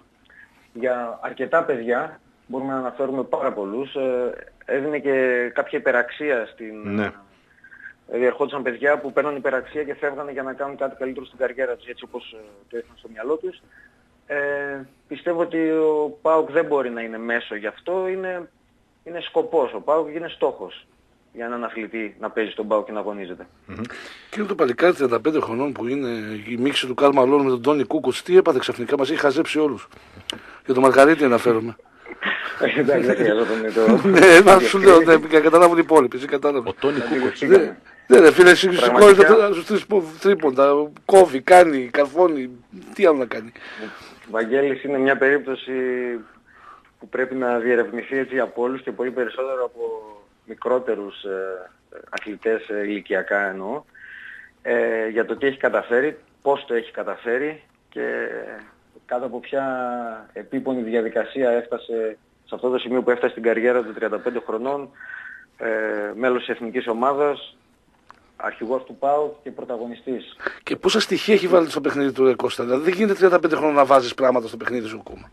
για αρκετά παιδιά, μπορούμε να αναφέρουμε πάρα πολλούς, έδινε και κάποια υπεραξία στην...
Ναι.
Δηλαδή ερχόντουσαν παιδιά που παίρνουν υπεραξία και φεύγανε για να κάνουν κάτι καλύτερο στην καριέρα τους, έτσι όπως το είχαν στο μυαλό τους. Ε, πιστεύω ότι ο ΠΑΟΚ δεν μπορεί να είναι μέσο γι' αυτό, είναι, είναι σκοπός. Ο ΠΑΟΚ είναι στόχος. για έναν αθλητή να παίζει στον ΠΑΟΚ και να αγωνίζεται.
Mm-hmm. Και είναι το παλικάρι τριάντα πέντε χρονών που είναι η μίξη του Καρλ Μαλόν με τον Τόνι Κούκοτς, τι έπαθε ξαφνικά, μας έχει χαζέψει όλους. Για τον Μαργαρίτη αναφέρομαι.
Εντάξει, δεν χρειαζόταν το...
Ναι, μα σου λέω, για να καταλάβουν οι υπόλοιποι, εσύ κατάλαβε.
Ο Τόνι Κούκοτς.
Ναι, ρε φίλε, σηκώνεται στους τρίποντα, κόβει, κάνει, καρφώνει, τι άλλο να κάνει.
Ο Βαγγέλης είναι μια περίπτωση που πρέπει να διερευνηθεί έτσι από όλους και πολύ περισσότερο από μικρότερους ε, αθλητές ε, ηλικιακά εννοώ, ε, για το τι έχει καταφέρει, πώς το έχει καταφέρει και κάτω από ποια επίπονη διαδικασία έφτασε σε αυτό το σημείο που έφτασε στην καριέρα του τριάντα πέντε χρονών, ε, μέλος της εθνικής ομάδας, αρχηγός του ΠΑΟΚ και πρωταγωνιστής.
Και πόσα στοιχεία έχει βάλει στο παιχνίδι του ρε Κώστα, δηλαδή δεν γίνεται τριάντα πέντε χρόνια να βάζεις πράγματα στο παιχνίδι σου ακόμα.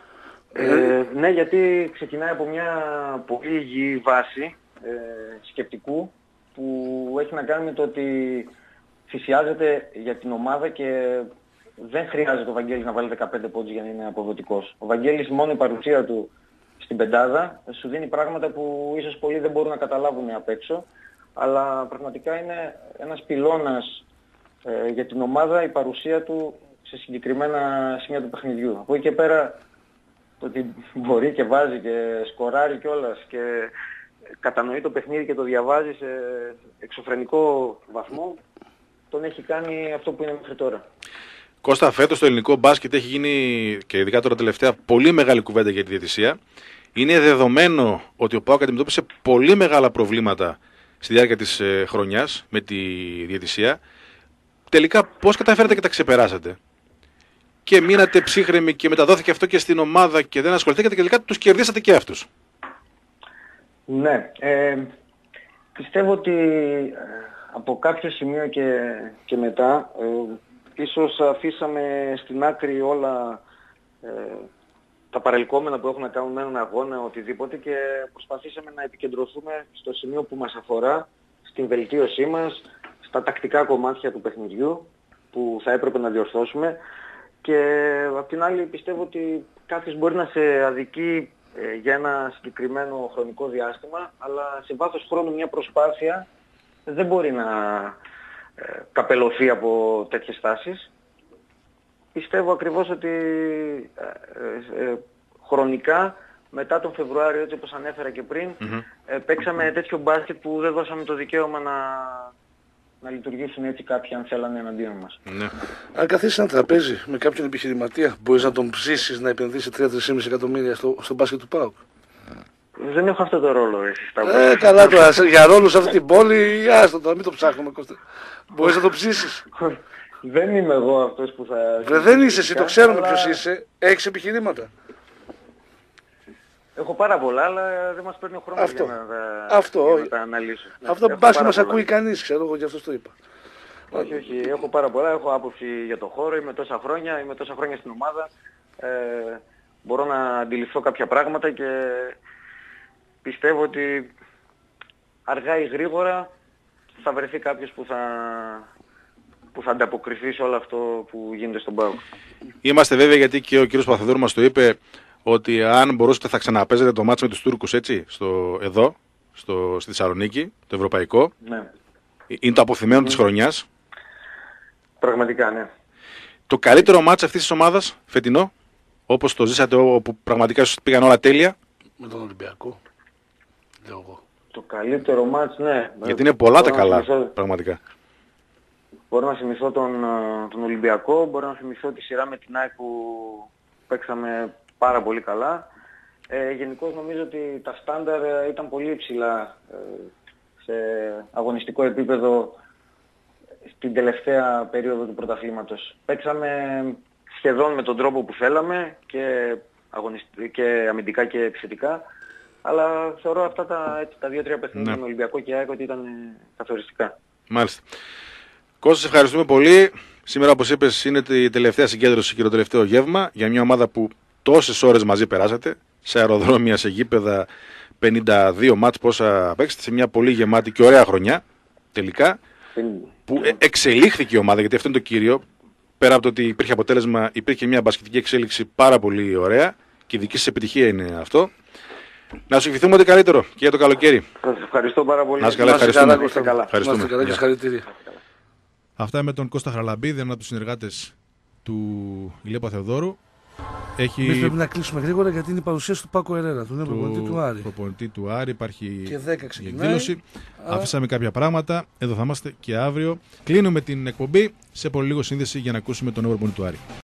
Ε, ναι, γιατί ξεκινάει από μια πολύ υγιή βάση ε, σκεπτικού που έχει να κάνει με το ότι θυσιάζεται για την ομάδα και δεν χρειάζεται ο Βαγγέλης να βάλει δεκαπέντε πόντους για να είναι αποδοτικός. Ο Βαγγέλης μόνο η παρουσία του στην πεντάδα σου δίνει πράγματα που ίσως πολλοί δεν μπορούν να καταλάβουν απ' έξω, αλλά πραγματικά είναι ένας πυλώνας ε, για την ομάδα η παρουσία του σε συγκεκριμένα σημεία του παιχνιδιού. Από εκεί και πέρα το ότι μπορεί και βάζει και σκοράρει κιόλας και κατανοεί το παιχνίδι και το διαβάζει σε εξωφρενικό βαθμό, τον έχει κάνει αυτό που είναι μέχρι τώρα.
Κώστα, φέτος το ελληνικό μπάσκετ έχει γίνει, και ειδικά τώρα τελευταία, πολύ μεγάλη κουβέντα για τη διαιτησία. Είναι δεδομένο ότι ο ΠΑΟΚ αντιμετώπισε πολύ μεγάλα προβλήματα στη διάρκεια της ε, χρονιάς με τη διαιτησία. Τελικά πώς καταφέρατε και τα ξεπεράσατε? Και μείνατε ψύχρεμοι και μεταδόθηκε αυτό και στην ομάδα και δεν ασχοληθήκατε και τελικά τους κερδίσατε και αυτούς.
Ναι, ε, πιστεύω ότι από κάποιο σημείο και, και μετά ε, ίσως αφήσαμε στην άκρη όλα ε, τα παρελκόμενα που έχουν να κάνουν με έναν αγώνα, οτιδήποτε, και προσπαθήσαμε να επικεντρωθούμε στο σημείο που μας αφορά, στην βελτίωσή μας, στα τακτικά κομμάτια του παιχνιδιού που θα έπρεπε να διορθώσουμε. Και απ' την άλλη πιστεύω ότι κάποιος μπορεί να σε αδικεί ε, για ένα συγκεκριμένο χρονικό διάστημα, αλλά σε βάθος χρόνου μια προσπάθεια δεν μπορεί να ε, καπελωθεί από τέτοιες τάσεις. Πιστεύω ακριβώς ότι ε, ε, ε, χρονικά μετά τον Φεβρουάριο, έτσι όπως ανέφερα και πριν, mm-hmm. ε, παίξαμε τέτοιο μπάσκετ που δεν δώσαμε το δικαίωμα να... να λειτουργήσουν έτσι κάποιοι αν θέλανε εναντίον μας.
Ναι.
Αν καθίσεις ένα τραπέζι με κάποιον επιχειρηματία, μπορείς να τον ψήσεις να επενδύσει τρία με τρία κόμμα πέντε εκατομμύρια στο, στο μπάσκετ του ΠΑΟΚ?
Δεν έχω αυτό το ρόλο, εσύ.
Ε, καλά τώρα, για ρόλο σε αυτή την πόλη, άστο τώρα, μην το ψάχνουμε, Κώστα. Μπορείς να τον ψήσεις?
Δεν είμαι εγώ αυτός που θα...
Βρε, δεν είσαι εσύ, το ξέρουμε αλλά... ποιος είσαι. Έχεις επιχειρήματα.
Έχω πάρα πολλά, αλλά δεν μας παίρνει ο χρόνος
αυτό.
για να τα,
αυτό.
για να τα αναλύσω.
Αυτό που πας και μας ακούει κανείς, ξέρω εγώ, γι' αυτό το είπα.
Όχι, όχι, έχω πάρα πολλά, έχω άποψη για το χώρο, είμαι τόσα χρόνια, είμαι τόσα χρόνια στην ομάδα. Ε, μπορώ να αντιληφθώ κάποια πράγματα και πιστεύω ότι αργά ή γρήγορα θα βρεθεί κάποιος που θα, που θα ανταποκριθεί σε όλο αυτό που γίνεται στον ΠΑΟΚ.
Είμαστε βέβαιοι, γιατί και ο κύριος Παθεδούρου μας το είπε, ότι αν μπορούσατε θα ξαναπέζετε το μάτς με τους Τούρκους, έτσι, στο, εδώ, στο, στη Θεσσαλονίκη, το ευρωπαϊκό.
Ναι.
Είναι το αποθυμένο mm. της χρονιάς.
Πραγματικά, ναι.
Το καλύτερο μάτς αυτής της ομάδας, φετινό, όπως το ζήσατε, όπου πραγματικά πήγαν όλα τέλεια.
Με τον Ολυμπιακό, λέω εγώ.
Το καλύτερο μάτς, ναι.
Γιατί είναι πολλά
μπορώ
τα καλά,
θυμηθώ,
πραγματικά.
Μπορώ να θυμηθώ τον, τον Ολυμπιακό, μπορώ να θυμηθώ τη σειρά με την ΑΕΚ που παίξαμε πάρα πολύ καλά. Ε, γενικώς νομίζω ότι τα στάνταρ ήταν πολύ υψηλά ε, σε αγωνιστικό επίπεδο στην τελευταία περίοδο του πρωταθλήματος. Παίξαμε σχεδόν με τον τρόπο που θέλαμε και, και αμυντικά και επιθετικά, αλλά θεωρώ αυτά τα, τα δύο-τρία παιχνίδια ναι. με Ολυμπιακό και ΑΕΚ ότι ήταν καθοριστικά.
Μάλιστα. Κώστα, σε ευχαριστούμε πολύ. Σήμερα, όπως είπες, είναι η τελευταία συγκέντρωση και το τελευταίο γεύμα για μια ομάδα που τόσες ώρες μαζί περάσατε, σε αεροδρόμια, σε γήπεδα, πενήντα δύο μάτς πόσα παίξετε, σε μια πολύ γεμάτη και ωραία χρονιά, τελικά, που εξελίχθηκε η ομάδα, γιατί αυτό είναι το κύριο. Πέρα από το ότι υπήρχε αποτέλεσμα, υπήρχε μια μπασκετική εξέλιξη πάρα πολύ ωραία και η δική σας επιτυχία είναι αυτό. Να σου ευχηθούμε ό,τι καλύτερο και για το καλοκαίρι.
Σας ευχαριστώ πάρα πολύ.
Να είσαι καλά,
Να είσαι
ευχαριστούμε.
καλά, Κώστα.
Καλά.
Ευχαριστούμε.
Είμαστε καλά και
Γεια.
συγχαρητήρια.
Αυτά με τον Κώστα Χαραλαμπίδη, ένα από τους συνεργάτες του Ηλία Παθεοδόρου. Έχει
Εμείς πρέπει να κλείσουμε γρήγορα γιατί είναι η παρουσίαση του Πάκο Ερέρα, του νέου προπονητή του Άρη.
προπονητή του Άρη. Υπάρχει
Και δέκα
η
ξεκινάει.
εκδήλωση.
Άρα-
Αφήσαμε κάποια πράγματα. Εδώ θα είμαστε και αύριο. Κλείνουμε την εκπομπή. Σε πολύ λίγο σύνδεση για να ακούσουμε τον νέο προπονητή του Άρη.